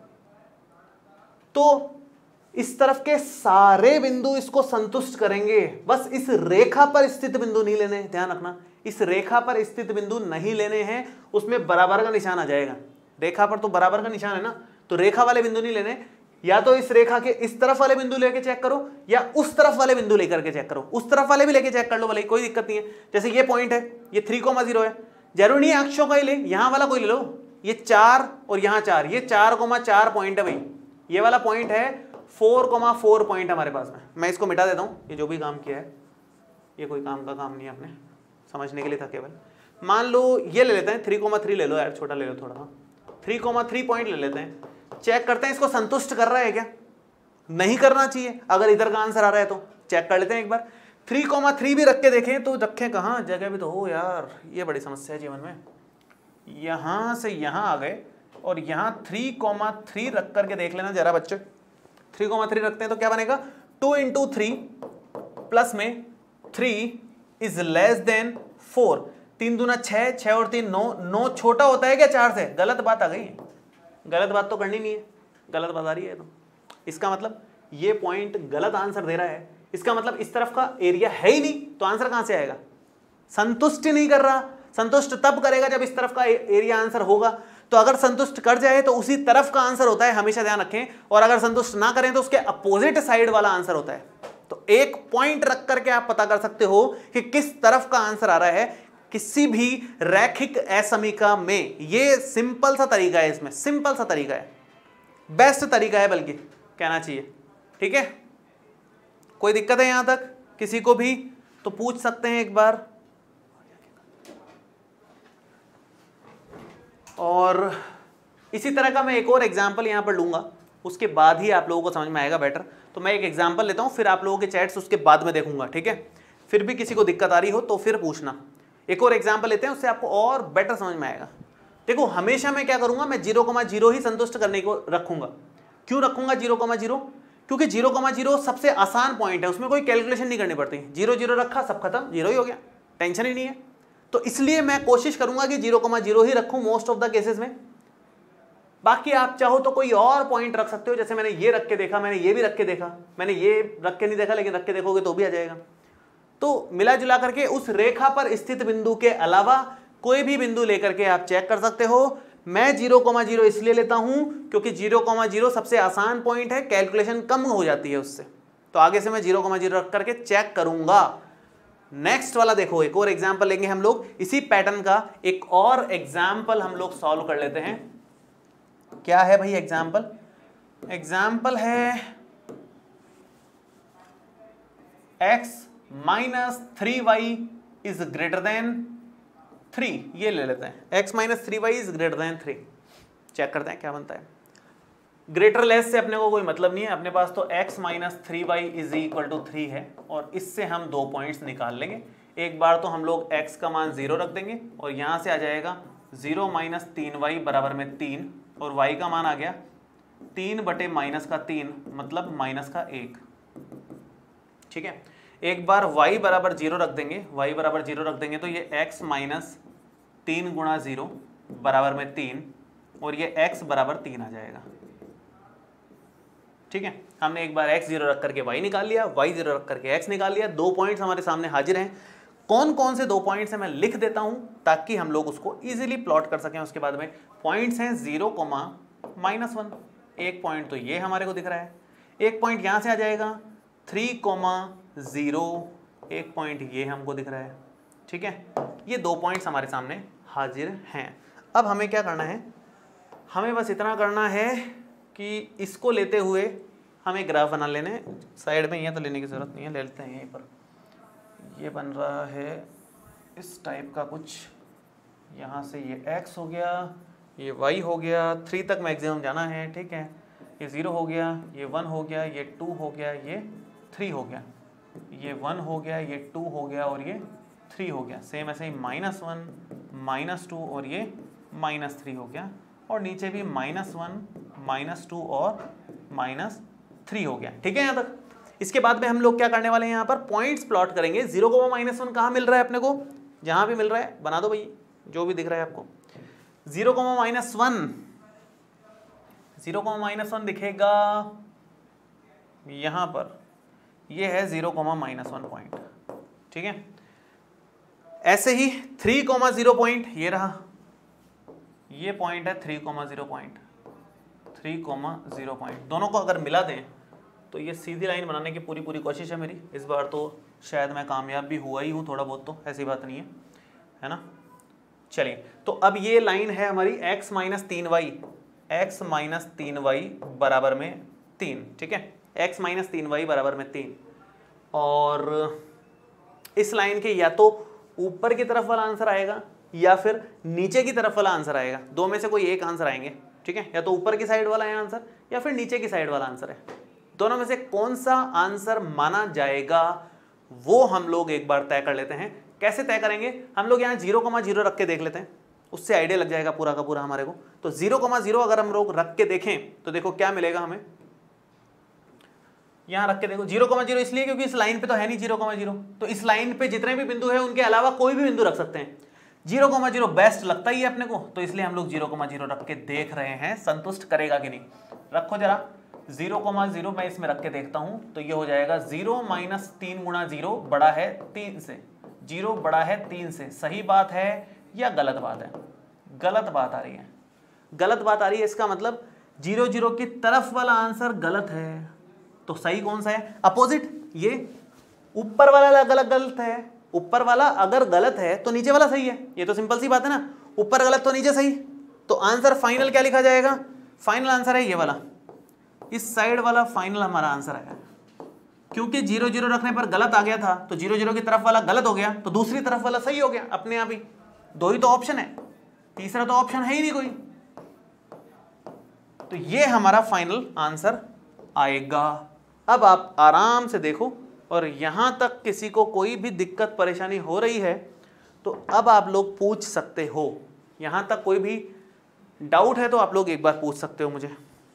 तो इस तरफ के सारे बिंदु इसको संतुष्ट करेंगे, बस इस रेखा पर स्थित बिंदु नहीं लेने, ध्यान रखना, इस रेखा पर स्थित बिंदु नहीं लेने हैं, उसमें बराबर का निशान आ जाएगा। रेखा पर तो बराबर का निशान है ना, तो रेखा वाले बिंदु नहीं लेने, या तो इस रेखा के इस तरफ वाले बिंदु लेके चेक करो या उस तरफ वाले बिंदु लेकर के चेक करो। उस तरफ वाले भी लेके चेक कर लो भले, कोई दिक्कत नहीं है। जैसे ये पॉइंट है, ये थ्री कोमा जीरो है, जरूरी नहीं है अक्षों का ही ले, यहां वाला कोई ले लो। ये चार और यहां चार, ये चार कोमा चार पॉइंट है भाई, ये वाला पॉइंट है फोर कोमा फोर पॉइंट हमारे पास में। मैं इसको मिटा देता हूं, ये जो भी काम किया है ये कोई काम का काम नहीं है, अपने समझने के लिए था केवल। मान लो ये ले लेते हैं, थ्री कोमा थ्री ले लो यार, छोटा ले लो थोड़ा, थ्री कोमा थ्री पॉइंट ले लेते हैं, चेक करते हैं इसको संतुष्ट कर रहा है क्या? नहीं करना चाहिए, अगर इधर का आंसर आ रहा है तो चेक कर लेते हैं एक बार। थ्री कोमा थ्री भी रख के देखें तो रखें कहाँ, जगह भी तो हो यार, ये बड़ी समस्या है जीवन में। यहाँ से यहाँ आ गए और यहाँ थ्री कोमा थ्री रख करके देख लेना जरा बच्चे। थ्री कोमा थ्री रखते हैं तो क्या बनेगा? टू इंटू थ्री प्लस में three is less than four, तीन दूना छः, छः और तीन नौ, नौ छोटा होता है क्या चार से? गलत बात आ गई है, गलत बात तो करनी नहीं है, गलत बात आ रही है। तो इसका मतलब ये पॉइंट गलत आंसर दे रहा है, इसका मतलब इस तरफ का एरिया है ही नहीं, तो आंसर कहां से आएगा? संतुष्ट नहीं कर रहा। संतुष्ट तब करेगा जब इस तरफ का एरिया आंसर होगा। तो अगर संतुष्ट कर जाए तो उसी तरफ का आंसर होता है, हमेशा ध्यान रखें, और अगर संतुष्ट ना करें तो उसके अपोजिट साइड वाला आंसर होता है। तो एक पॉइंट रख करके आप पता कर सकते हो कि किस तरफ का आंसर आ रहा है किसी भी रैखिक असमीका में। ये सिंपल सा तरीका है, इसमें सिंपल सा तरीका है, बेस्ट तरीका है बल्कि कहना चाहिए। ठीक है, कोई दिक्कत है यहां तक किसी को भी तो पूछ सकते हैं एक बार। और इसी तरह का मैं एक और एग्जांपल यहां पर लूंगा, उसके बाद ही आप लोगों को समझ में आएगा बेटर। तो मैं एक एग्जांपल लेता हूं, फिर आप लोगों के चैट्स उसके बाद में देखूंगा। ठीक है, फिर भी किसी को दिक्कत आ रही हो तो फिर पूछना। एक और एग्जांपल लेते हैं, उससे आपको और बेटर समझ में आएगा। देखो हमेशा मैं क्या करूंगा, मैं जीरो कोमा जीरो ही संतुष्ट करने को रखूंगा। क्यों रखूंगा जीरो कोमा जीरो? क्योंकि जीरो कोमा जीरो सबसे आसान पॉइंट है, उसमें कोई कैलकुलेशन नहीं करनी पड़ती। जीरो जीरो रखा, सब खत्म, जीरो ही हो गया, टेंशन ही नहीं है। तो इसलिए मैं कोशिश करूंगा कि जीरो कोमा जीरो ही रखूं मोस्ट ऑफ द केसेस में। बाकी आप चाहो तो कोई और पॉइंट रख सकते हो, जैसे मैंने ये रख के देखा, मैंने ये भी रख के देखा, मैंने ये रख के नहीं देखा, लेकिन रख के देखोगे तो भी आ जाएगा। तो मिला जुला करके उस रेखा पर स्थित बिंदु के अलावा कोई भी बिंदु लेकर के आप चेक कर सकते हो। मैं जीरो कोमा जीरो इसलिए लेता हूं क्योंकि जीरो कोमा जीरो सबसे आसान पॉइंट है, कैलकुलेशन कम हो जाती है उससे। तो आगे से मैं जीरो कोमा जीरो रख करके चेक करूंगा। नेक्स्ट वाला देखो, एक और एग्जाम्पल लेंगे हम लोग, इसी पैटर्न का एक और एग्जाम्पल हम लोग सॉल्व कर लेते हैं। क्या है भाई एग्जाम्पल? एग्जाम्पल है x minus three y is greater than three, ये ले लेते हैं। x minus three y is greater than three, check करते हैं क्या बनता है। ग्रेटर लेस से अपने को कोई मतलब नहीं है, अपने पास तो x minus three y is equal to three है, और इससे हम दो पॉइंट्स निकाल लेंगे। एक बार तो हम लोग x का मान जीरो रख देंगे और यहाँ से आ जाएगा जीरो माइनस तीन वाई बराबर में तीन, और y का मान आ गया तीन बटे माइनस का तीन मतलब माइनस का एक। ठीक है, एक बार y बराबर जीरो रख देंगे, y बराबर जीरो रख देंगे तो ये x माइनस तीन गुणा जीरो बराबर में तीन, और ये x बराबर तीन आ जाएगा। ठीक है, हमने एक बार x जीरो रख करके y निकाल लिया, y जीरो रख करके x निकाल लिया। दो पॉइंट्स हमारे सामने हाजिर हैं। कौन कौन से दो पॉइंट्स हैं मैं लिख देता हूं ताकि हम लोग उसको इजीली प्लॉट कर सकें। उसके बाद में पॉइंट्स हैं जीरो कोमा माइनस वन। एक पॉइंट तो ये हमारे को दिख रहा है, एक पॉइंट यहां से आ जाएगा थ्री कोमा जीरो, एक पॉइंट ये हमको दिख रहा है। ठीक है, ये दो पॉइंट्स हमारे सामने हाजिर हैं। अब हमें क्या करना है, हमें बस इतना करना है कि इसको लेते हुए हमें ग्राफ बना लेने। साइड में ये तो लेने की ज़रूरत नहीं है, ले लेते हैं यहीं पर। ये बन रहा है इस टाइप का कुछ, यहाँ से ये x हो गया, ये y हो गया, थ्री तक मैक्सिमम जाना है। ठीक है, ये ज़ीरो हो गया, ये वन हो गया, ये टू हो गया, ये थ्री हो गया, ये वन हो गया, ये टू हो गया और ये थ्री हो गया। सेम ऐसे ही माइनस वन, माइनस टू और ये माइनस थ्री हो गया, और नीचे भी माइनस वन, माइनस टू और माइनस थ्री हो गया। ठीक है यहाँ तक। इसके बाद में हम लोग क्या करने वाले हैं, यहाँ पर पॉइंट्स प्लॉट करेंगे। जीरो को माइनस वन कहाँ मिल रहा है अपने को, जहाँ भी मिल रहा है बना दो भाई, जो भी दिख रहा है आपको। जीरो को माइनस वन, जीरो को माइनस वन दिखेगा यहाँ पर, ये है zero comma minus one point. ठीक है, ऐसे ही थ्री कोमा जीरो पॉइंट ये रहा, ये पॉइंट है three comma zero point, three comma zero point. दोनों को अगर मिला दें तो ये सीधी लाइन बनाने की पूरी पूरी कोशिश है मेरी। इस बार तो शायद मैं कामयाब भी हुआ ही हूँ थोड़ा बहुत, तो ऐसी बात नहीं है, है ना। चलिए, तो अब ये लाइन है हमारी x माइनस तीन वाई, एक्स माइनस तीन वाई बराबर में तीन। ठीक है, x माइनस तीन वाई बराबर में तीन, और इस लाइन के या तो ऊपर की तरफ वाला आंसर आएगा या फिर नीचे की तरफ वाला आंसर आएगा। दो में से कोई एक आंसर आएंगे। ठीक है, या तो ऊपर की साइड वाला है आंसर या फिर नीचे की साइड वाला आंसर है। दोनों में से कौन सा आंसर माना जाएगा वो हम लोग एक बार तय कर लेते हैं। कैसे तय करेंगे, हम लोग यहाँ जीरो कमा जीरो रख के देख लेते हैं, उससे आइडिया लग जाएगा पूरा का पूरा हमारे को। तो जीरो कमा जीरो अगर हम लोग रख के देखें तो देखो क्या मिलेगा हमें। यहाँ रख के देखो जीरो कमा जीरो, इसलिए क्योंकि इस लाइन पे तो है नहीं जीरो कमा जीरो, तो इस लाइन पे जितने भी बिंदु है उनके अलावा कोई भी बिंदु रख सकते हैं। जीरो कोमा जीरो बेस्ट लगता ही है अपने को, तो इसलिए हम लोग जीरो कोमा जीरो रख के देख रहे हैं, संतुष्ट करेगा कि नहीं। रखो जरा जीरो कोमा जीरो, मैं इसमें रख के देखता हूं, तो ये हो जाएगा जीरो माइनस तीन गुणा जीरो बड़ा है तीन से, जीरो बड़ा है तीन से। सही बात है या गलत बात है? गलत बात आ रही है, गलत बात आ रही है। इसका मतलब जीरो जीरो की तरफ वाला आंसर गलत है, तो सही कौन सा है? अपोजिट, ये ऊपर वाला गलत गलत है। ऊपर वाला अगर गलत है तो नीचे वाला सही है, ये तो सिंपल सी बात है ना। ऊपर गलत तो नीचे सही, तो आंसर फाइनल क्या लिखा जाएगा? फाइनल आंसर है ये वाला, इस साइड वाला फाइनल हमारा आंसर है। क्योंकि जीरो जीरो रखने पर गलत आ गया था, तो जीरो जीरो की तरफ वाला गलत हो गया, तो दूसरी तरफ वाला सही हो गया अपने आप ही। दो ही तो ऑप्शन है, तीसरा तो ऑप्शन है ही नहीं कोई, तो ये हमारा फाइनल आंसर आएगा। अब आप आराम से देखो, और यहां तक किसी को कोई भी दिक्कत परेशानी हो रही है तो अब आप लोग पूछ सकते हो। यहां तक कोई भी डाउट है तो आप लोग एक बार पूछ सकते हो मुझे।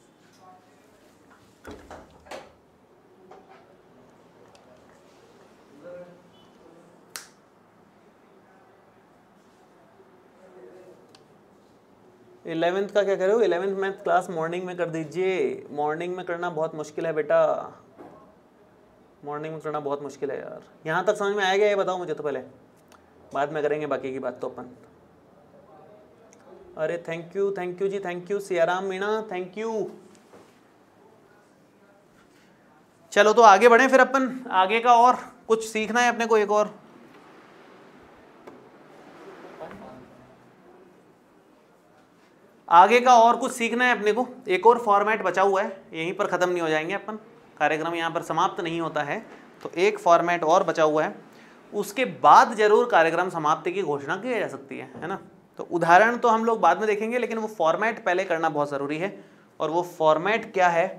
इलेवेंथ का क्या कह रहे हो? इलेवेंथ मैथ क्लास मॉर्निंग में कर दीजिए। मॉर्निंग में करना बहुत मुश्किल है बेटा, मॉर्निंग में करना बहुत मुश्किल है यार। यहाँ तक समझ में आएगा ये बताओ मुझे तो पहले, बाद में करेंगे बाकी की बात तो अपन। अरे थैंक यू थैंक यू जी, thank you Siyaram Meena, thank you. चलो तो आगे बढ़े फिर अपन, आगे का और कुछ सीखना है अपने को एक और। आगे का और कुछ सीखना है अपने को, एक और फॉर्मेट बचा हुआ है, यहीं पर ख़त्म नहीं हो जाएंगे अपन, कार्यक्रम यहाँ पर समाप्त नहीं होता है। तो एक फॉर्मेट और बचा हुआ है, उसके बाद जरूर कार्यक्रम समाप्ति की घोषणा की जा सकती है, है ना। तो उदाहरण तो हम लोग बाद में देखेंगे, लेकिन वो फॉर्मेट पहले करना बहुत ज़रूरी है। और वो फॉर्मेट क्या है?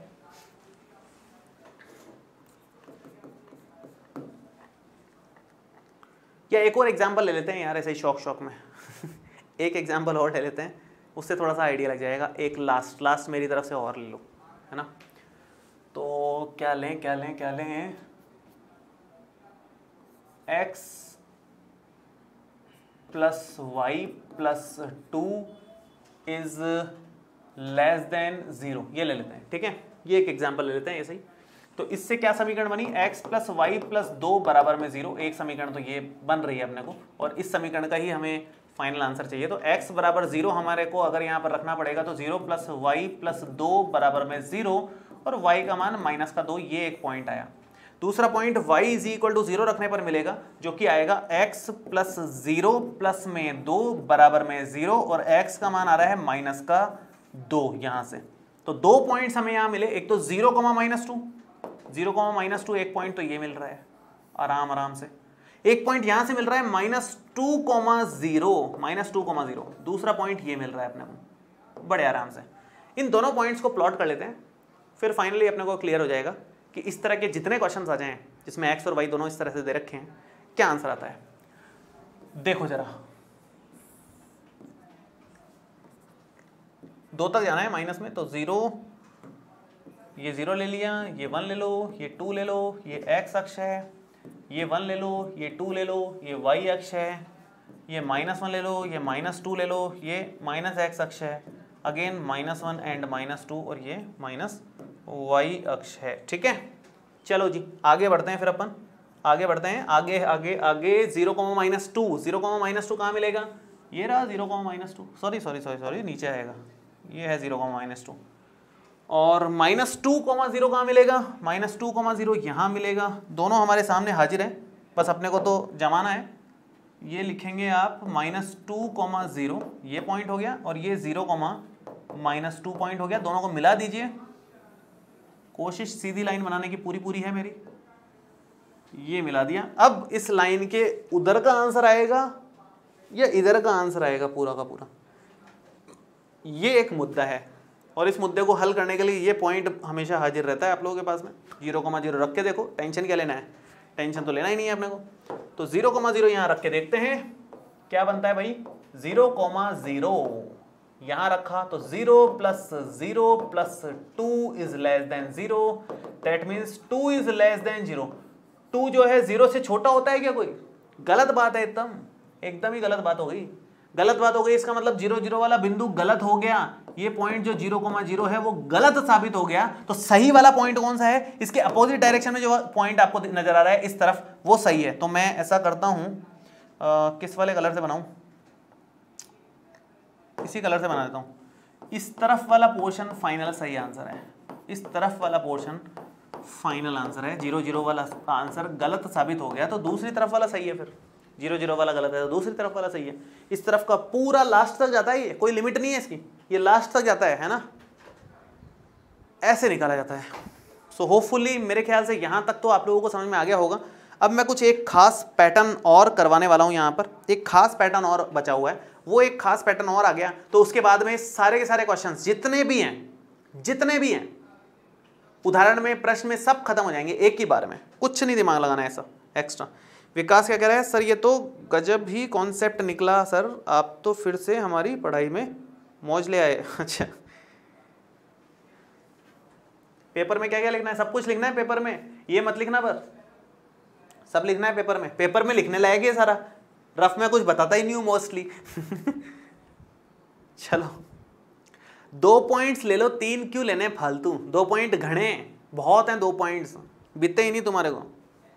या एक और एग्जाम्पल ले लेते हैं यार, ऐसे ही शौक शौक में एक एग्जाम्पल और ले लेते हैं, उससे थोड़ा सा आइडिया लग जाएगा। एक लास्ट लास्ट मेरी तरफ से और ले लो, है ना। तो क्या लें क्या लें क्या लें, x plus y plus two is less than zero, ये ले लेते हैं, ठीक है। ये एक एग्जाम्पल ले लेते हैं ऐसे ही। तो इससे क्या समीकरण बनी, x प्लस वाई प्लस दो बराबर में जीरो, एक समीकरण तो ये बन रही है अपने को, और इस समीकरण का ही हमें फाइनल आंसर चाहिए। तो x बराबर जीरो हमारे को अगर यहाँ पर रखना पड़ेगा, तो जीरो प्लस वाई प्लस दो बराबर में जीरो, और y का मान माइनस का दो, ये एक पॉइंट आया। दूसरा point y is equal to zero रखने पर मिलेगा, जो कि आएगा x प्लस जीरो प्लस में दो बराबर में जीरो, और x का मान आ रहा है माइनस का दो यहाँ से। तो दो पॉइंट्स हमें यहाँ मिले, एक तो zero comma minus two, zero comma minus two, एक पॉइंट तो ये मिल रहा है आराम आराम से। एक पॉइंट यहां से मिल रहा है minus two comma zero, minus two comma zero, दूसरा पॉइंट ये मिल रहा है अपने को बड़े आराम से। इन दोनों पॉइंट्स को प्लॉट कर लेते हैं, फिर फाइनली अपने को क्लियर हो जाएगा कि इस तरह के जितने क्वेश्चन आ जाएं जिसमें एक्स और वाई दोनों इस तरह से दे रखे हैं, क्या आंसर आता है। देखो जरा, दो तक जाना है माइनस में, तो जीरो, ये जीरो ले लिया, ये वन ले लो, ये टू ले लो, ये एक्स अक्ष है, ये वन ले लो, ये टू ले लो, ये वाई अक्ष है, ये माइनस वन ले लो, ये माइनस टू ले लो, ये माइनस एक्स अक्ष है, again minus one and minus two, और ये माइनस वाई अक्ष है, ठीक है। चलो जी आगे बढ़ते हैं, फिर अपन आगे बढ़ते हैं, आगे आगे आगे zero comma minus two, zero comma minus two कहाँ मिलेगा, ये रहा zero comma minus two, sorry sorry sorry sorry नीचे आएगा, ये है जीरो कॉमा माइनस टू। और माइनस टू कॉमा जीरो कहाँ मिलेगा, माइनस टू कॉमा जीरो यहाँ मिलेगा, दोनों हमारे सामने हाजिर है, बस अपने को तो जमाना है। ये लिखेंगे आप माइनस टू कॉमा जीरो, ये पॉइंट हो गया, और ये zero comma minus two point हो गया, दोनों को मिला दीजिए। कोशिश सीधी लाइन बनाने की पूरी पूरी है मेरी, ये मिला दिया। अब इस लाइन के उधर का आंसर आएगा या इधर का आंसर आएगा पूरा का पूरा, ये एक मुद्दा है, और इस मुद्दे को हल करने के लिए ये पॉइंट हमेशा हाजिर रहता है आप लोगों के पास में। जीरो कॉमा जीरो रख के देखो, टेंशन क्या लेना है, टेंशन तो लेना ही नहीं है अपने को। तो जीरो कॉमा जीरो यहाँ रख के देखते हैं क्या बनता है भाई, जीरो कॉमा जीरो यहाँ रखा, तो zero plus zero plus two is less than zero, that means two is less than zero. Two जो है जीरो से छोटा होता है क्या कोई, गलत बात है, एकदम एकदम ही गलत बात हो गई, गलत बात हो गई। इसका मतलब जीरो जीरो वाला बिंदु गलत हो गया, ये पॉइंट जो जीरो कॉमा जीरो है वो गलत साबित हो गया। तो सही वाला पॉइंट कौन सा है, इसके अपोजिट डायरेक्शन में जो पॉइंट आपको नजर आ रहा है इस तरफ, वो सही है। तो मैं ऐसा करता हूं, किस वाले कलर से बनाऊं, इसी कलर से बना देता हूं। इस तरफ वाला पोर्शन फाइनल सही आंसर है, इस तरफ वाला पोर्शन फाइनल आंसर है, जीरो जीरो वाला आंसर गलत साबित हो गया, तो दूसरी तरफ वाला सही है। फिर जीरो जीरो वाला गलत है तो दूसरी तरफ वाला सही है। इस तरफ का पूरा लास्ट तक जाता है, ये कोई लिमिट नहीं है इसकी, ये लास्ट तक जाता है, है ना, ऐसे निकाला जाता है। सो so, होपफुली मेरे ख्याल से यहाँ तक तो आप लोगों को समझ में आ गया होगा। अब मैं कुछ एक खास पैटर्न और करवाने वाला हूँ, यहाँ पर एक खास पैटर्न और बचा हुआ है, वो एक खास पैटर्न और आ गया तो उसके बाद में सारे के सारे क्वेश्चन जितने भी हैं जितने भी हैं उदाहरण में, प्रश्न में, सब खत्म हो जाएंगे एक ही बार में, कुछ नहीं दिमाग लगाना है ऐसा एक्स्ट्रा। विकास क्या कह रहा है, सर ये तो गजब ही कॉन्सेप्ट निकला सर, आप तो फिर से हमारी पढ़ाई में मौज ले आए। अच्छा, पेपर में क्या क्या लिखना है, सब कुछ लिखना है पेपर में, ये मत लिखना पर सब लिखना है पेपर में। पेपर में लिखने लायक है सारा, रफ में कुछ बताता ही नहीं हूं मोस्टली। चलो दो पॉइंट्स ले लो, तीन क्यों लेने फालतू, दो पॉइंट घने बहुत हैं, दो पॉइंट्स बीतते ही नहीं तुम्हारे को।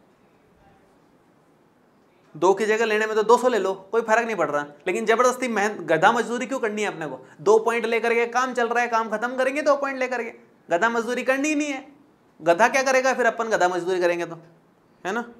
दो की जगह लेने में तो दो सौ ले लो, कोई फर्क नहीं पड़ रहा, लेकिन जबरदस्ती मेहनत गधा मजदूरी क्यों करनी है अपने को। दो पॉइंट लेकर के काम चल रहा है, काम खत्म करेंगे दो पॉइंट लेकर के, गधा मजदूरी करनी ही नहीं है। गधा क्या करेगा फिर, अपन गधा मजदूरी करेंगे तो, है ना।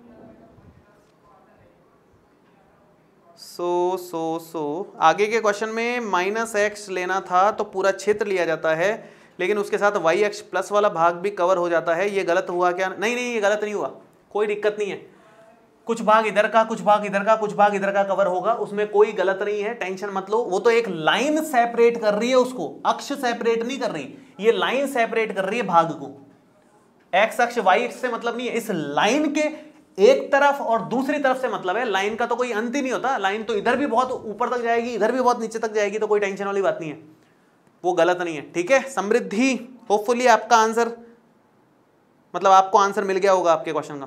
सो सो सो आगे के क्वेश्चन में माइनस एक्स लेना था तो पूरा क्षेत्र लिया जाता है, लेकिन उसके साथ वाई एक्स प्लस वाला भाग भी कवर हो जाता है, ये गलत हुआ क्या। नहीं नहीं, ये गलत नहीं हुआ, कोई दिक्कत नहीं है। कुछ भाग इधर का, कुछ भाग इधर का, कुछ भाग इधर का कवर होगा, उसमें कोई गलत नहीं है, टेंशन मत लो। वो तो एक लाइन सेपरेट कर रही है उसको, अक्ष सेपरेट नहीं कर रही, ये लाइन सेपरेट कर रही है भाग को। एक्स अक्ष वाई अक्ष से मतलब नहीं है, इस लाइन के एक तरफ और दूसरी तरफ से मतलब है, लाइन का तो कोई अंत ही नहीं होता, लाइन तो इधर भी बहुत ऊपर तक जाएगी, इधर भी बहुत नीचे तक जाएगी, तो कोई टेंशन वाली बात नहीं है, वो गलत नहीं है। ठीक है, समृद्धि, होपफुली आपका आंसर, मतलब आपको आंसर मिल गया होगा आपके क्वेश्चन का।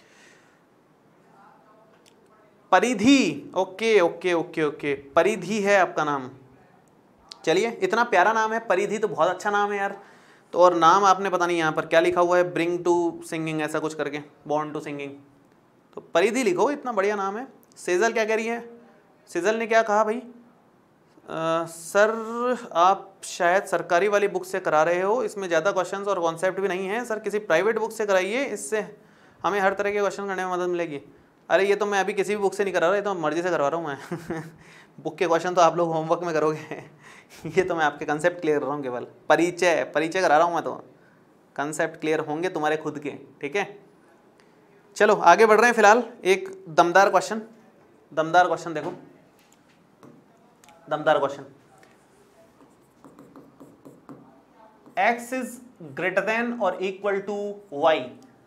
परिधि, ओके ओके ओके ओके, परिधि है आपका नाम। चलिए, इतना प्यारा नाम है परिधि, तो बहुत अच्छा नाम है यार। तो और नाम आपने पता नहीं यहाँ पर क्या लिखा हुआ है, ब्रिंग टू सिंगिंग ऐसा कुछ करके, बॉर्न टू सिंगिंग, तो परिधि लिखो, इतना बढ़िया नाम है। सेजल क्या कह रही है, सेजल ने क्या कहा भाई, आ, सर आप शायद सरकारी वाली बुक से करा रहे हो, इसमें ज़्यादा क्वेश्चंस और कॉन्सेप्ट भी नहीं है, सर किसी प्राइवेट बुक से कराइए, इससे हमें हर तरह के क्वेश्चन करने में मदद मिलेगी। अरे ये तो मैं अभी किसी भी बुक से नहीं करा रहा, ये तो मर्जी से करवा रहा हूँ मैं बुक के क्वेश्चन तो आप लोग होमवर्क में करोगे ये तो मैं आपके कंसेप्ट क्लियर कर रहा हूँ, केवल परिचय परिचय करा रहा हूँ मैं, तो कंसेप्ट क्लियर होंगे तुम्हारे खुद के। ठीक है, चलो आगे बढ़ रहे हैं। फिलहाल एक दमदार क्वेश्चन, दमदार क्वेश्चन देखो, दमदार question, x is greater than और इक्वल टू y।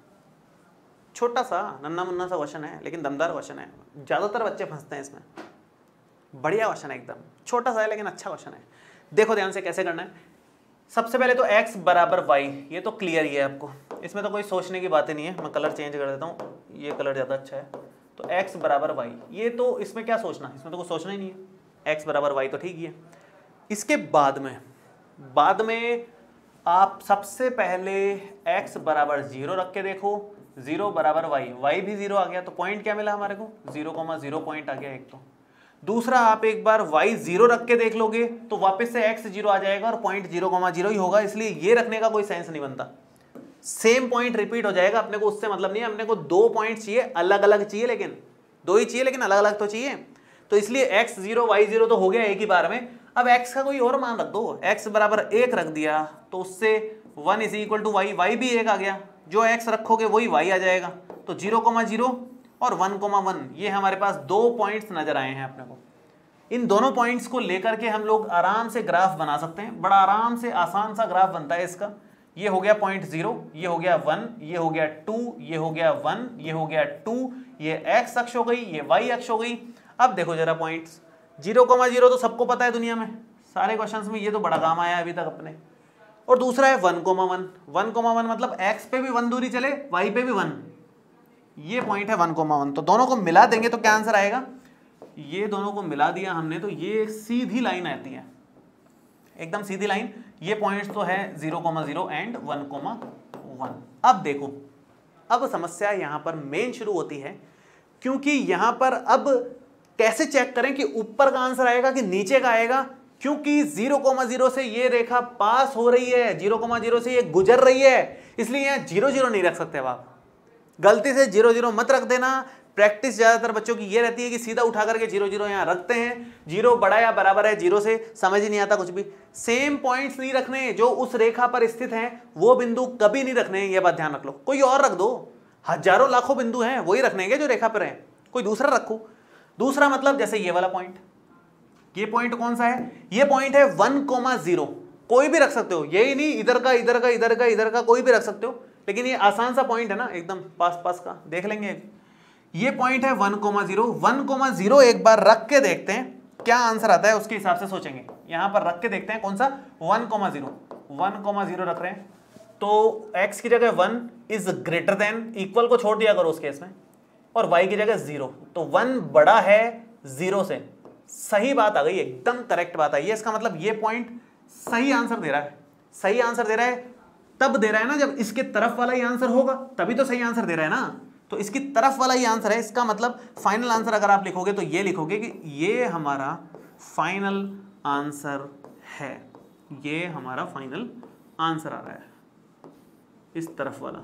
छोटा सा नन्ना मुन्ना सा क्वेश्चन है, लेकिन दमदार क्वेश्चन है, ज्यादातर बच्चे फंसते हैं इसमें। बढ़िया क्वेश्चन है, एकदम छोटा सा है लेकिन अच्छा क्वेश्चन है। देखो ध्यान से कैसे करना है। सबसे पहले तो x बराबर y, ये तो क्लियर ही है आपको, इसमें तो कोई सोचने की बात ही नहीं है। मैं कलर चेंज कर देता हूँ, ये कलर ज़्यादा अच्छा है। तो x बराबर y, ये तो इसमें क्या सोचना, इसमें तो कुछ सोचना ही नहीं है, x बराबर y तो ठीक ही है। इसके बाद में बाद में आप सबसे पहले x बराबर जीरो रख के देखो, जीरो बराबर y, y भी जीरो आ गया, तो पॉइंट क्या मिला हमारे को, जीरो कॉमा जीरो पॉइंट आ गया एक। तो दूसरा आप एक बार y जीरो रख के देख लोगे तो वापस से x जीरो आ जाएगा और पॉइंट जीरो कॉमा जीरो ही होगा, इसलिए ये रखने का कोई सेंस नहीं बनता। सेम पॉइंट रिपीट हो जाएगा, अपने को उससे मतलब नहीं है, अपने को दो पॉइंट चाहिए, अलग अलग चाहिए, लेकिन दो ही चाहिए लेकिन अलग अलग तो चाहिए। तो इसलिए x जीरो y जीरो तो हो गया एक ही बार में। अब x का कोई और मान रख दो, x बराबर एक रख दिया तो उससे one is equal to y, y भी एक आ गया, जो x रखोगे वही y आ जाएगा। तो जीरो कॉमा जीरो और वन कॉमा वन, ये हमारे पास दो पॉइंट्स नजर आए हैं अपने को। इन दोनों पॉइंट्स को लेकर के हम लोग आराम से ग्राफ बना सकते हैं, बड़ा आराम से आसान सा ग्राफ बनता है इसका। ये हो गया पॉइंट जीरो, ये हो गया वन, ये हो गया टू, ये हो गया वन, ये हो गया टू, ये x अक्ष हो गई, ये y अक्ष हो गई। अब देखो जरा पॉइंट्स, जीरो कॉमा जीरो तो सबको पता है दुनिया में, सारे क्वेश्चंस में ये तो बड़ा काम आया अभी तक अपने। और दूसरा है one comma one, one comma one मतलब x पे भी वन दूरी चले, y पे भी वन, ये पॉइंट है वन कोमा वन। तो दोनों को मिला देंगे तो क्या आंसर आएगा, ये दोनों को मिला दिया हमने तो ये सीधी लाइन आती है, एकदम सीधी लाइन। ये पॉइंट्स तो है zero comma zero and one comma one. अब देखो, अब समस्या यहां पर मेन शुरू होती है, क्योंकि यहां पर अब कैसे चेक करें कि ऊपर का आंसर आएगा कि नीचे का आएगा, क्योंकि जीरो कोमा जीरो से ये रेखा पास हो रही है, जीरो कोमा जीरो से ये गुजर रही है, इसलिए यहां जीरो जीरो नहीं रख सकते। अब आप गलती से जीरो जीरो मत रख देना। प्रैक्टिस ज्यादातर बच्चों की ये रहती है कि सीधा उठा करके जीरो जीरो यहाँ रखते हैं, जीरो बड़ा या बराबर है जीरो से, समझ ही नहीं आता कुछ भी। सेम पॉइंट्स नहीं रखने, जो उस रेखा पर स्थित हैं वो बिंदु कभी नहीं रखने, ये बात ध्यान रख लो। कोई और रख दो, हजारों लाखों बिंदु हैं, वही रखने के जो रेखा पर है, कोई दूसरा रखो। दूसरा मतलब जैसे ये वाला पॉइंट, ये पॉइंट कौन सा है, ये पॉइंट है वन कोमा जीरो, कोई भी रख सकते हो, यही नहीं इधर का इधर का इधर का इधर का कोई भी रख सकते हो, लेकिन ये आसान सा पॉइंट है ना, एकदम पास पास का, देख लेंगे। ये पॉइंट है one comma zero, one comma zero एक बार रख के देखते हैं क्या आंसर आता है, उसके हिसाब से सोचेंगे। यहां पर रख के देखते हैं कौन सा, one comma zero, one comma zero रख रहे हैं तो x की जगह one is greater than, equal को छोड़ दिया करो उस केस में, और y की जगह जीरो, तो वन बड़ा है जीरो से। सही बात आ गई, एकदम करेक्ट बात आई है। इसका मतलब ये पॉइंट सही आंसर दे रहा है, सही आंसर दे रहा है तब दे रहा है ना जब इसके तरफ वाला ही आंसर होगा, तभी तो सही आंसर दे रहा है ना। तो इसकी तरफ वाला ही आंसर है, इसका मतलब फाइनल आंसर अगर आप लिखोगे तो ये लिखोगे कि ये हमारा फाइनल आंसर है, ये हमारा फाइनल आंसर आ रहा है, इस तरफ वाला।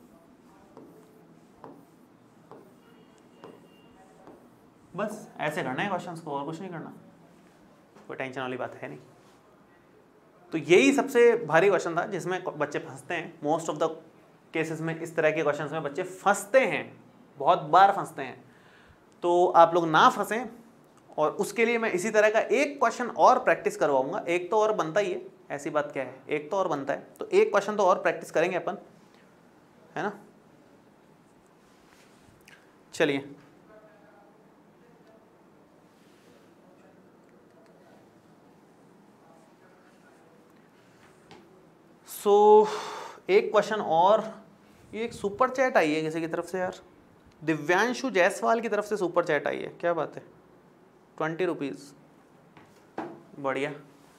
बस ऐसे करना है क्वेश्चंस को, और कुछ नहीं करना, कोई टेंशन वाली बात है नहीं। तो यही सबसे भारी क्वेश्चन था जिसमें बच्चे फंसते हैं। मोस्ट ऑफ द केसेस में इस तरह के क्वेश्चंस में बच्चे फंसते हैं, बहुत बार फंसते हैं। तो आप लोग ना फंसें, और उसके लिए मैं इसी तरह का एक क्वेश्चन और प्रैक्टिस करवाऊंगा। एक तो और बनता ही है, ऐसी बात क्या है, एक तो और बनता है, तो एक क्वेश्चन तो और प्रैक्टिस करेंगे अपन, है ना। चलिए सो so, एक क्वेश्चन और, ये एक सुपर चैट आई है किसी की तरफ से यार, दिव्यांशु जायसवाल की तरफ से सुपर चैट आई है, क्या बात है, ट्वेंटी रुपीज़, बढ़िया,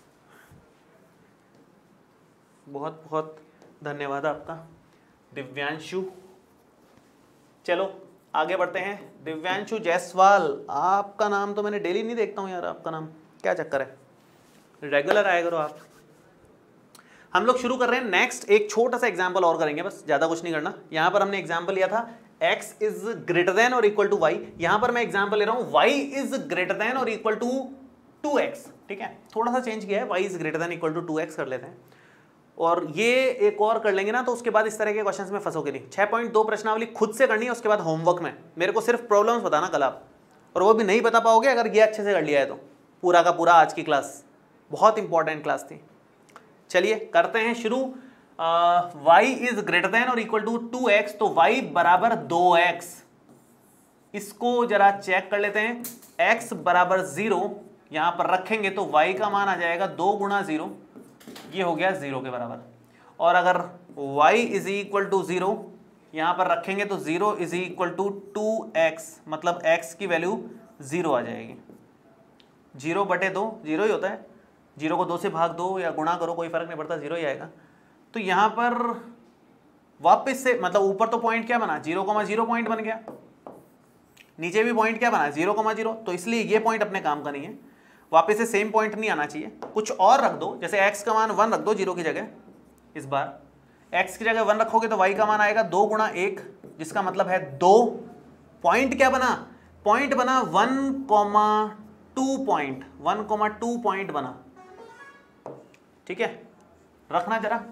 बहुत बहुत धन्यवाद आपका दिव्यांशु। चलो आगे बढ़ते हैं। दिव्यांशु जायसवाल, आपका नाम तो मैंने डेली नहीं देखता हूँ यार, आपका नाम क्या चक्कर है, रेगुलर आया करो आप। हम लोग शुरू कर रहे हैं नेक्स्ट, एक छोटा सा एग्जांपल और करेंगे, बस ज्यादा कुछ नहीं करना। यहां पर हमने एग्जांपल लिया था x इज ग्रेटर देन और इक्वल टू y, यहां पर मैं एग्जांपल ले रहा हूं y इज ग्रेटर देन और इक्वल टू टू एक्स, ठीक है, थोड़ा सा चेंज किया है, y is greater than equal to two x कर लेते हैं, और ये एक और कर लेंगे ना, तो उसके बाद इस तरह के क्वेश्चंस में फंसोगे नहीं। छह पॉइंट दो प्रश्नावली खुद से करनी है, उसके बाद होमवर्क में मेरे को सिर्फ प्रॉब्लम्स बताना कल आप, और वो भी नहीं बता पाओगे अगर ये अच्छे से कर लिया है तो। पूरा का पूरा आज की क्लास बहुत इंपॉर्टेंट क्लास थी। चलिए करते हैं शुरू। y इज ग्रेटर देन और इक्वल टू टू एक्स, तो y बराबर दो एक्स, इसको जरा चेक कर लेते हैं। x बराबर जीरो यहां पर रखेंगे तो y का मान आ जाएगा दो गुणा जीरो, ये हो गया जीरो के बराबर। और अगर y is equal to zero यहां पर रखेंगे तो zero is equal to two x, मतलब x की वैल्यू जीरो आ जाएगी। जीरो बटे दो जीरो ही होता है, जीरो को दो से भाग दो या गुणा करो कोई फर्क नहीं पड़ता, जीरो ही आएगा। तो यहां पर वापस से, मतलब ऊपर तो पॉइंट क्या बना, जीरो कॉमा जीरो पॉइंट बन गया, नीचे भी पॉइंट क्या बना, जीरो कॉमा जीरो, तो इसलिए ये पॉइंट अपने काम का नहीं है, वापस से सेम पॉइंट नहीं आना चाहिए, कुछ और रख दो, जैसे x का मान वन रख दो जीरो की जगह, इस बार x की जगह वन रखोगे तो y का मान आएगा दो गुणा एक, जिसका मतलब है दो, पॉइंट क्या बना, पॉइंट बना one comma two point, one comma two point बना, ठीक है, रखना जरा।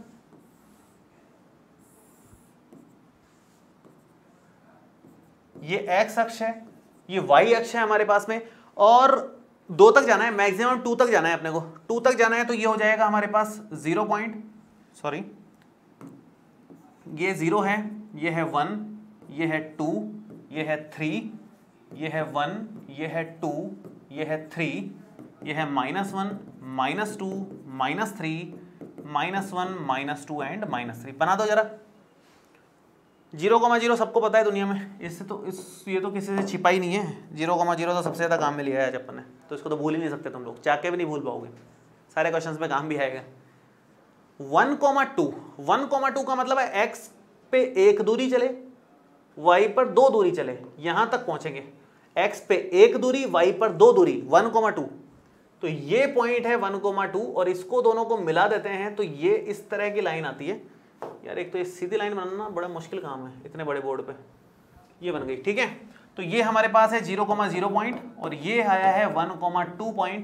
ये x अक्ष है, ये y अक्ष है हमारे पास में, और दो तक जाना है, मैक्सिमम टू तक जाना है अपने को, टू तक जाना है तो ये हो जाएगा हमारे पास जीरो पॉइंट, सॉरी ये जीरो है, ये है वन, ये है टू, ये है थ्री, ये है वन, ये है टू, ये है थ्री, ये है minus one, minus two, minus three, minus one, minus two and minus three. बना दो जरा। जीरो कॉमा जीरो सबको पता है दुनिया में, इससे तो इस ये तो किसी से छिपा ही नहीं है, जीरो कॉमा जीरो तो सबसे ज़्यादा काम में लिया है आज अपन ने, तो इसको तो भूल ही नहीं सकते तुम लोग, चाह के भी नहीं भूल पाओगे, सारे क्वेश्चंस में काम भी आएगा। One comma two, one comma two का मतलब है एक्स पे एक दूरी चले, वाई पर दो दूरी चले, यहां तक पहुंचेंगे, एक्स पे एक दूरी, वाई पर दो दूरी, वन कॉमा टू, तो ये पॉइंट है वन कोमा टू, और इसको दोनों को मिला देते हैं तो ये इस तरह की लाइन आती है यार। एक तो ये सीधी लाइन बनाना बड़ा मुश्किल काम है इतने बड़े बोर्ड पे, ये बन गई, ठीक है। तो ये हमारे पास है जीरो कोमा जीरो पॉइंट, और ये आया है one comma two point.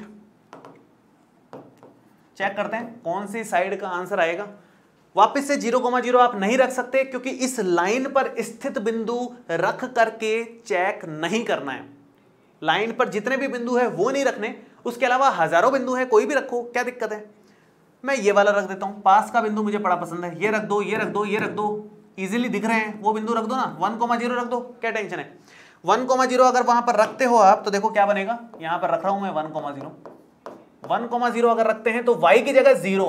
Check करते हैं कौन सी साइड का आंसर आएगा। वापस से जीरो कोमा जीरो आप नहीं रख सकते, क्योंकि इस लाइन पर स्थित बिंदु रख करके चेक नहीं करना है। लाइन पर जितने भी बिंदु है वो नहीं रखने, उसके अलावा हजारों बिंदु है, कोई भी रखो, क्या दिक्कत है। मैं ये वाला रख देता हूं, पास का बिंदु मुझे बड़ा पसंद है, ये रख दो, ये रख दो, ये रख दो, इजीली दिख रहे हैं वो बिंदु रख दो ना, वन कोमा जीरो रख दो, क्या टेंशन है। वन कोमा जीरो अगर वहां पर रखते हो आप तो देखो क्या बनेगा, यहां पर रख रहा हूं मैं one comma zero, one comma zero अगर रखते हैं तो y की जगह zero,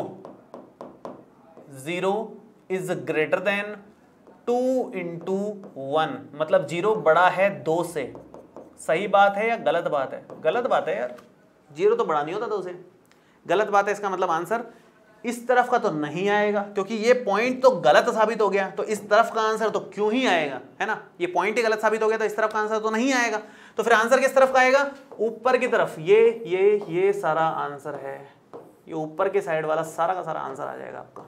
zero is greater than two into one, मतलब जीरो बड़ा है दो से। सही बात है या गलत बात है? गलत बात है यार, जीरो तो बड़ा नहीं होता दो से, गलत बात है। इसका मतलब आंसर इस तरफ का तो नहीं आएगा, क्योंकि ये पॉइंट तो गलत साबित हो गया, तो इस तरफ का आंसर तो क्यों ही आएगा, है ना। ये पॉइंट ही गलत साबित हो गया तो इस तरफ का आंसर तो नहीं आएगा, तो फिर आंसर किस तरफ का आएगा, ऊपर की तरफ। ये ये ये सारा आंसर है, ये ऊपर के साइड वाला सारा का सारा आंसर आ जाएगा आपका।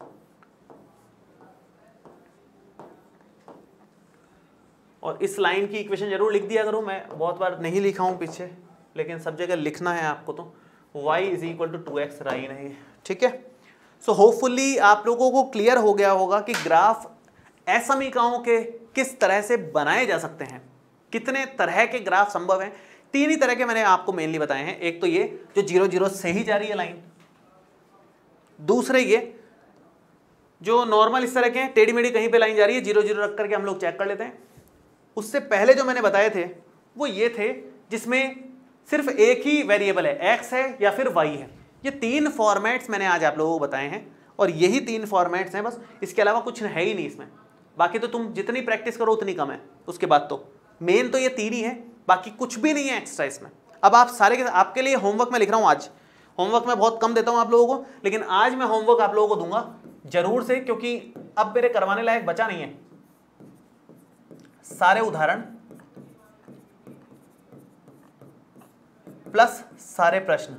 और इस लाइन की इक्वेशन जरूर लिख दिया करो, मैं बहुत बार नहीं लिखा हूं पीछे, लेकिन सब जगह लिखना है आपको। तो y is equal to two x line है, ठीक है। सो होपफुली आप लोगों को क्लियर हो गया होगा कि ग्राफ असमीकाओं के किस तरह से बनाए जा सकते हैं, कितने तरह के ग्राफ संभव हैं। तीन ही तरह के मैंने आपको मेनली बताए हैं। एक तो ये जो जीरो जीरो से ही जा रही है लाइन, दूसरे ये जो नॉर्मल इस तरह के हैं, टेढ़ी मेढ़ी कहीं पे लाइन जा रही है, जीरो जीरो रख करके हम लोग चेक कर लेते हैं, उससे पहले जो मैंने बताए थे वो ये थे जिसमें सिर्फ एक ही वेरिएबल है, एक्स है या फिर वाई है। ये तीन फॉर्मेट्स मैंने आज आप लोगों को बताए हैं और यही तीन फॉर्मेट्स हैं बस, इसके अलावा कुछ है ही नहीं इसमें। बाकी तो तुम जितनी प्रैक्टिस करो उतनी कम है, उसके बाद तो मेन तो ये तीन ही है, बाकी कुछ भी नहीं है एक्स्ट्रा इसमें। अब आप सारे के आपके लिए होमवर्क में लिख रहा हूँ आज, होमवर्क मैं बहुत कम देता हूँ आप लोगों को, लेकिन आज मैं होमवर्क आप लोगों को दूंगा जरूर से, क्योंकि अब मेरे करवाने लायक बचा नहीं है। सारे उदाहरण प्लस सारे प्रश्न,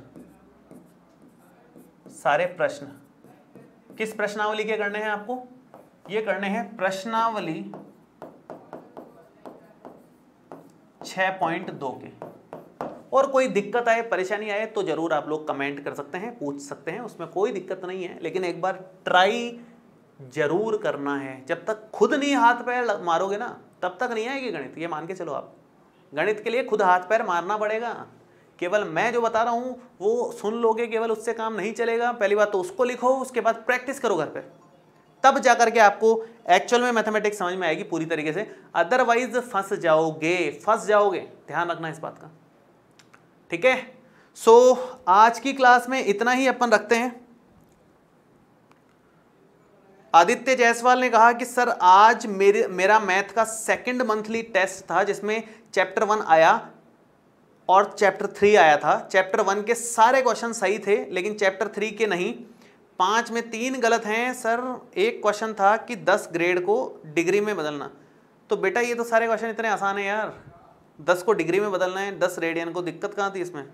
सारे प्रश्न किस प्रश्नावली के करने हैं आपको? ये करने हैं प्रश्नावली छह पॉइंट दो के। और कोई दिक्कत आए, परेशानी आए तो जरूर आप लोग कमेंट कर सकते हैं, पूछ सकते हैं, उसमें कोई दिक्कत नहीं है, लेकिन एक बार ट्राई जरूर करना है। जब तक खुद नहीं हाथ पैर मारोगे ना तब तक नहीं आएगी गणित, ये मान के चलो। आप गणित के लिए खुद हाथ पैर मारना पड़ेगा। केवल मैं जो बता रहा हूं वो सुन लोगे, केवल उससे काम नहीं चलेगा। पहली बात तो उसको लिखो, उसके बाद प्रैक्टिस करो घर पे, तब जाकर के आपको एक्चुअल में मैथमेटिक्स समझ में आएगी पूरी तरीके से। अदरवाइज फंस जाओगे, फंस जाओगे, ध्यान रखना इस बात का, ठीक है। सो so, आज की क्लास में इतना ही अपन रखते हैं। आदित्य जायसवाल ने कहा कि सर आज मेरे मेरा मैथ का सेकंड मंथली टेस्ट था जिसमें चैप्टर वन आया और चैप्टर थ्री आया था। चैप्टर वन के सारे क्वेश्चन सही थे लेकिन चैप्टर थ्री के नहीं। पांच में तीन गलत हैं सर। एक क्वेश्चन था कि दस ग्रेड को डिग्री में बदलना। तो बेटा ये तो सारे क्वेश्चन इतने आसान है यार, दस को डिग्री में बदलना है, दस रेडियन को, दिक्कत कहाँ थी इसमें?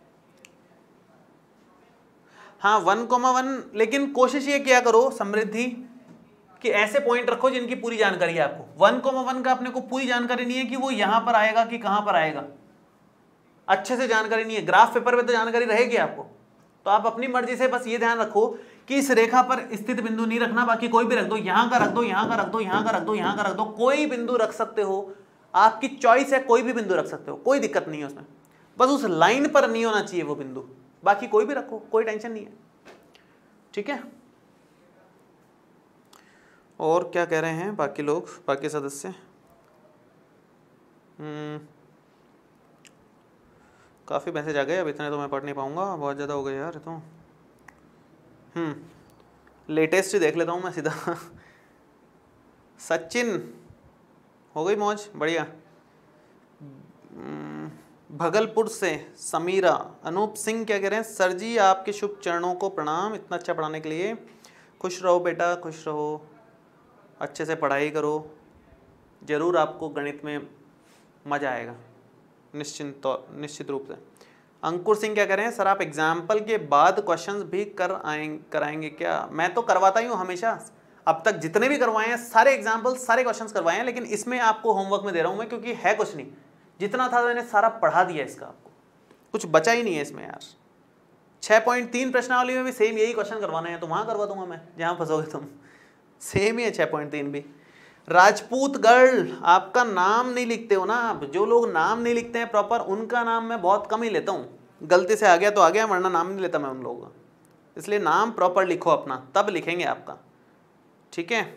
हाँ वन कोमा वन, लेकिन कोशिश ये किया करो समृद्धि कि ऐसे पॉइंट रखो जिनकी पूरी जानकारी है आपको। वन कोमा वन का अपने को पूरी जानकारी नहीं है कि वो यहां पर आएगा कि कहां पर आएगा, अच्छे से जानकारी नहीं है। ग्राफ पेपर में तो जानकारी रहेगी आपको, तो आप अपनी मर्जी से बस ये ध्यान रखो कि इस रेखा पर स्थित बिंदु नहीं रखना, बाकी कोई भी रख दो, यहां का रख दो, यहां का रख दो, यहां का रख दो, यहां का रख दो, कोई बिंदु रख सकते हो, आपकी चॉइस है, कोई भी बिंदु रख सकते हो, कोई दिक्कत नहीं है उसमें। बस उस लाइन पर नहीं होना चाहिए वो बिंदु, बाकी कोई भी रखो, कोई टेंशन नहीं है, ठीक है। और क्या कह रहे हैं बाकी लोग, बाकी सदस्य? हम्म काफ़ी मैसेज आ गए, अब इतने तो मैं पढ़ नहीं पाऊंगा, बहुत ज़्यादा हो गए यार तो। हम्म लेटेस्ट देख लेता हूँ मैं सीधा। सचिन, हो गई मौज, बढ़िया। भगलपुर से समीरा। अनूप सिंह क्या कह रहे हैं? सर जी आपके शुभ चरणों को प्रणाम, इतना अच्छा पढ़ाने के लिए। खुश रहो बेटा, खुश रहो, अच्छे से पढ़ाई करो, ज़रूर आपको गणित में मज़ा आएगा, निश्चिंत निश्चित रूप से। अंकुर सिंह क्या कह रहे हैं? सर आप एग्जाम्पल के बाद क्वेश्चंस भी कर आएंगे कराएंगे क्या? मैं तो करवाता ही हूँ हमेशा, अब तक जितने भी करवाए हैं सारे एग्जाम्पल, सारे क्वेश्चंस करवाए हैं, लेकिन इसमें आपको होमवर्क में दे रहा हूँ मैं, क्योंकि है कुछ नहीं, जितना था मैंने सारा पढ़ा दिया इसका, आपको कुछ बचा ही नहीं है इसमें यार। छः पॉइंट तीन प्रश्नावली में भी सेम यही क्वेश्चन करवाने हैं, तो वहाँ करवा दूंगा मैं जहाँ फंसोगे तुम, सेम ही है छः पॉइंट तीन भी। राजपूत गर्ल, आपका नाम नहीं लिखते हो ना आप, जो लोग नाम नहीं लिखते हैं प्रॉपर उनका नाम मैं बहुत कम ही लेता हूँ, गलती से आ गया तो आ गया, वरना नाम नहीं लेता मैं उन लोगों का। इसलिए नाम प्रॉपर लिखो अपना, तब लिखेंगे आपका, ठीक है।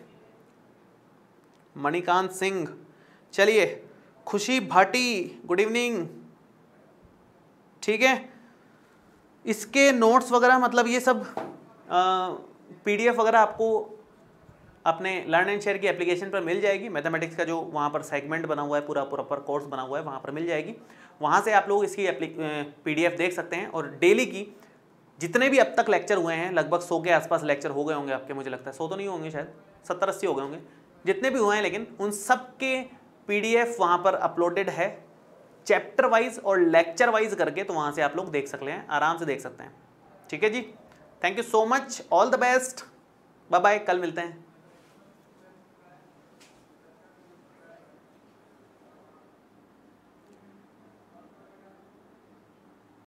मणिकांत सिंह, चलिए। खुशी भाटी, गुड इवनिंग, ठीक है। इसके नोट्स वगैरह, मतलब ये सब पीडीएफ वगैरह आपको अपने लर्न एंड शेयर की एप्लीकेशन पर मिल जाएगी। मैथमेटिक्स का जो वहाँ पर सेगमेंट बना हुआ है, पूरा प्रॉपर कोर्स बना हुआ है, वहाँ पर मिल जाएगी। वहाँ से आप लोग इसकी पीडीएफ देख सकते हैं। और डेली की जितने भी अब तक लेक्चर हुए हैं, लगभग सौ के आसपास लेक्चर हो गए होंगे आपके, मुझे लगता है सौ तो नहीं होंगे, शायद सत्तर अस्सी हो गए होंगे, जितने भी हुए हैं, लेकिन उन सब के पीडीएफ वहाँ पर अपलोडेड है, चैप्टर वाइज और लेक्चर वाइज करके, तो वहाँ से आप लोग देख सकते हैं, आराम से देख सकते हैं, ठीक है जी। Thank you so much, all the best, bye bye, कल मिलते हैं।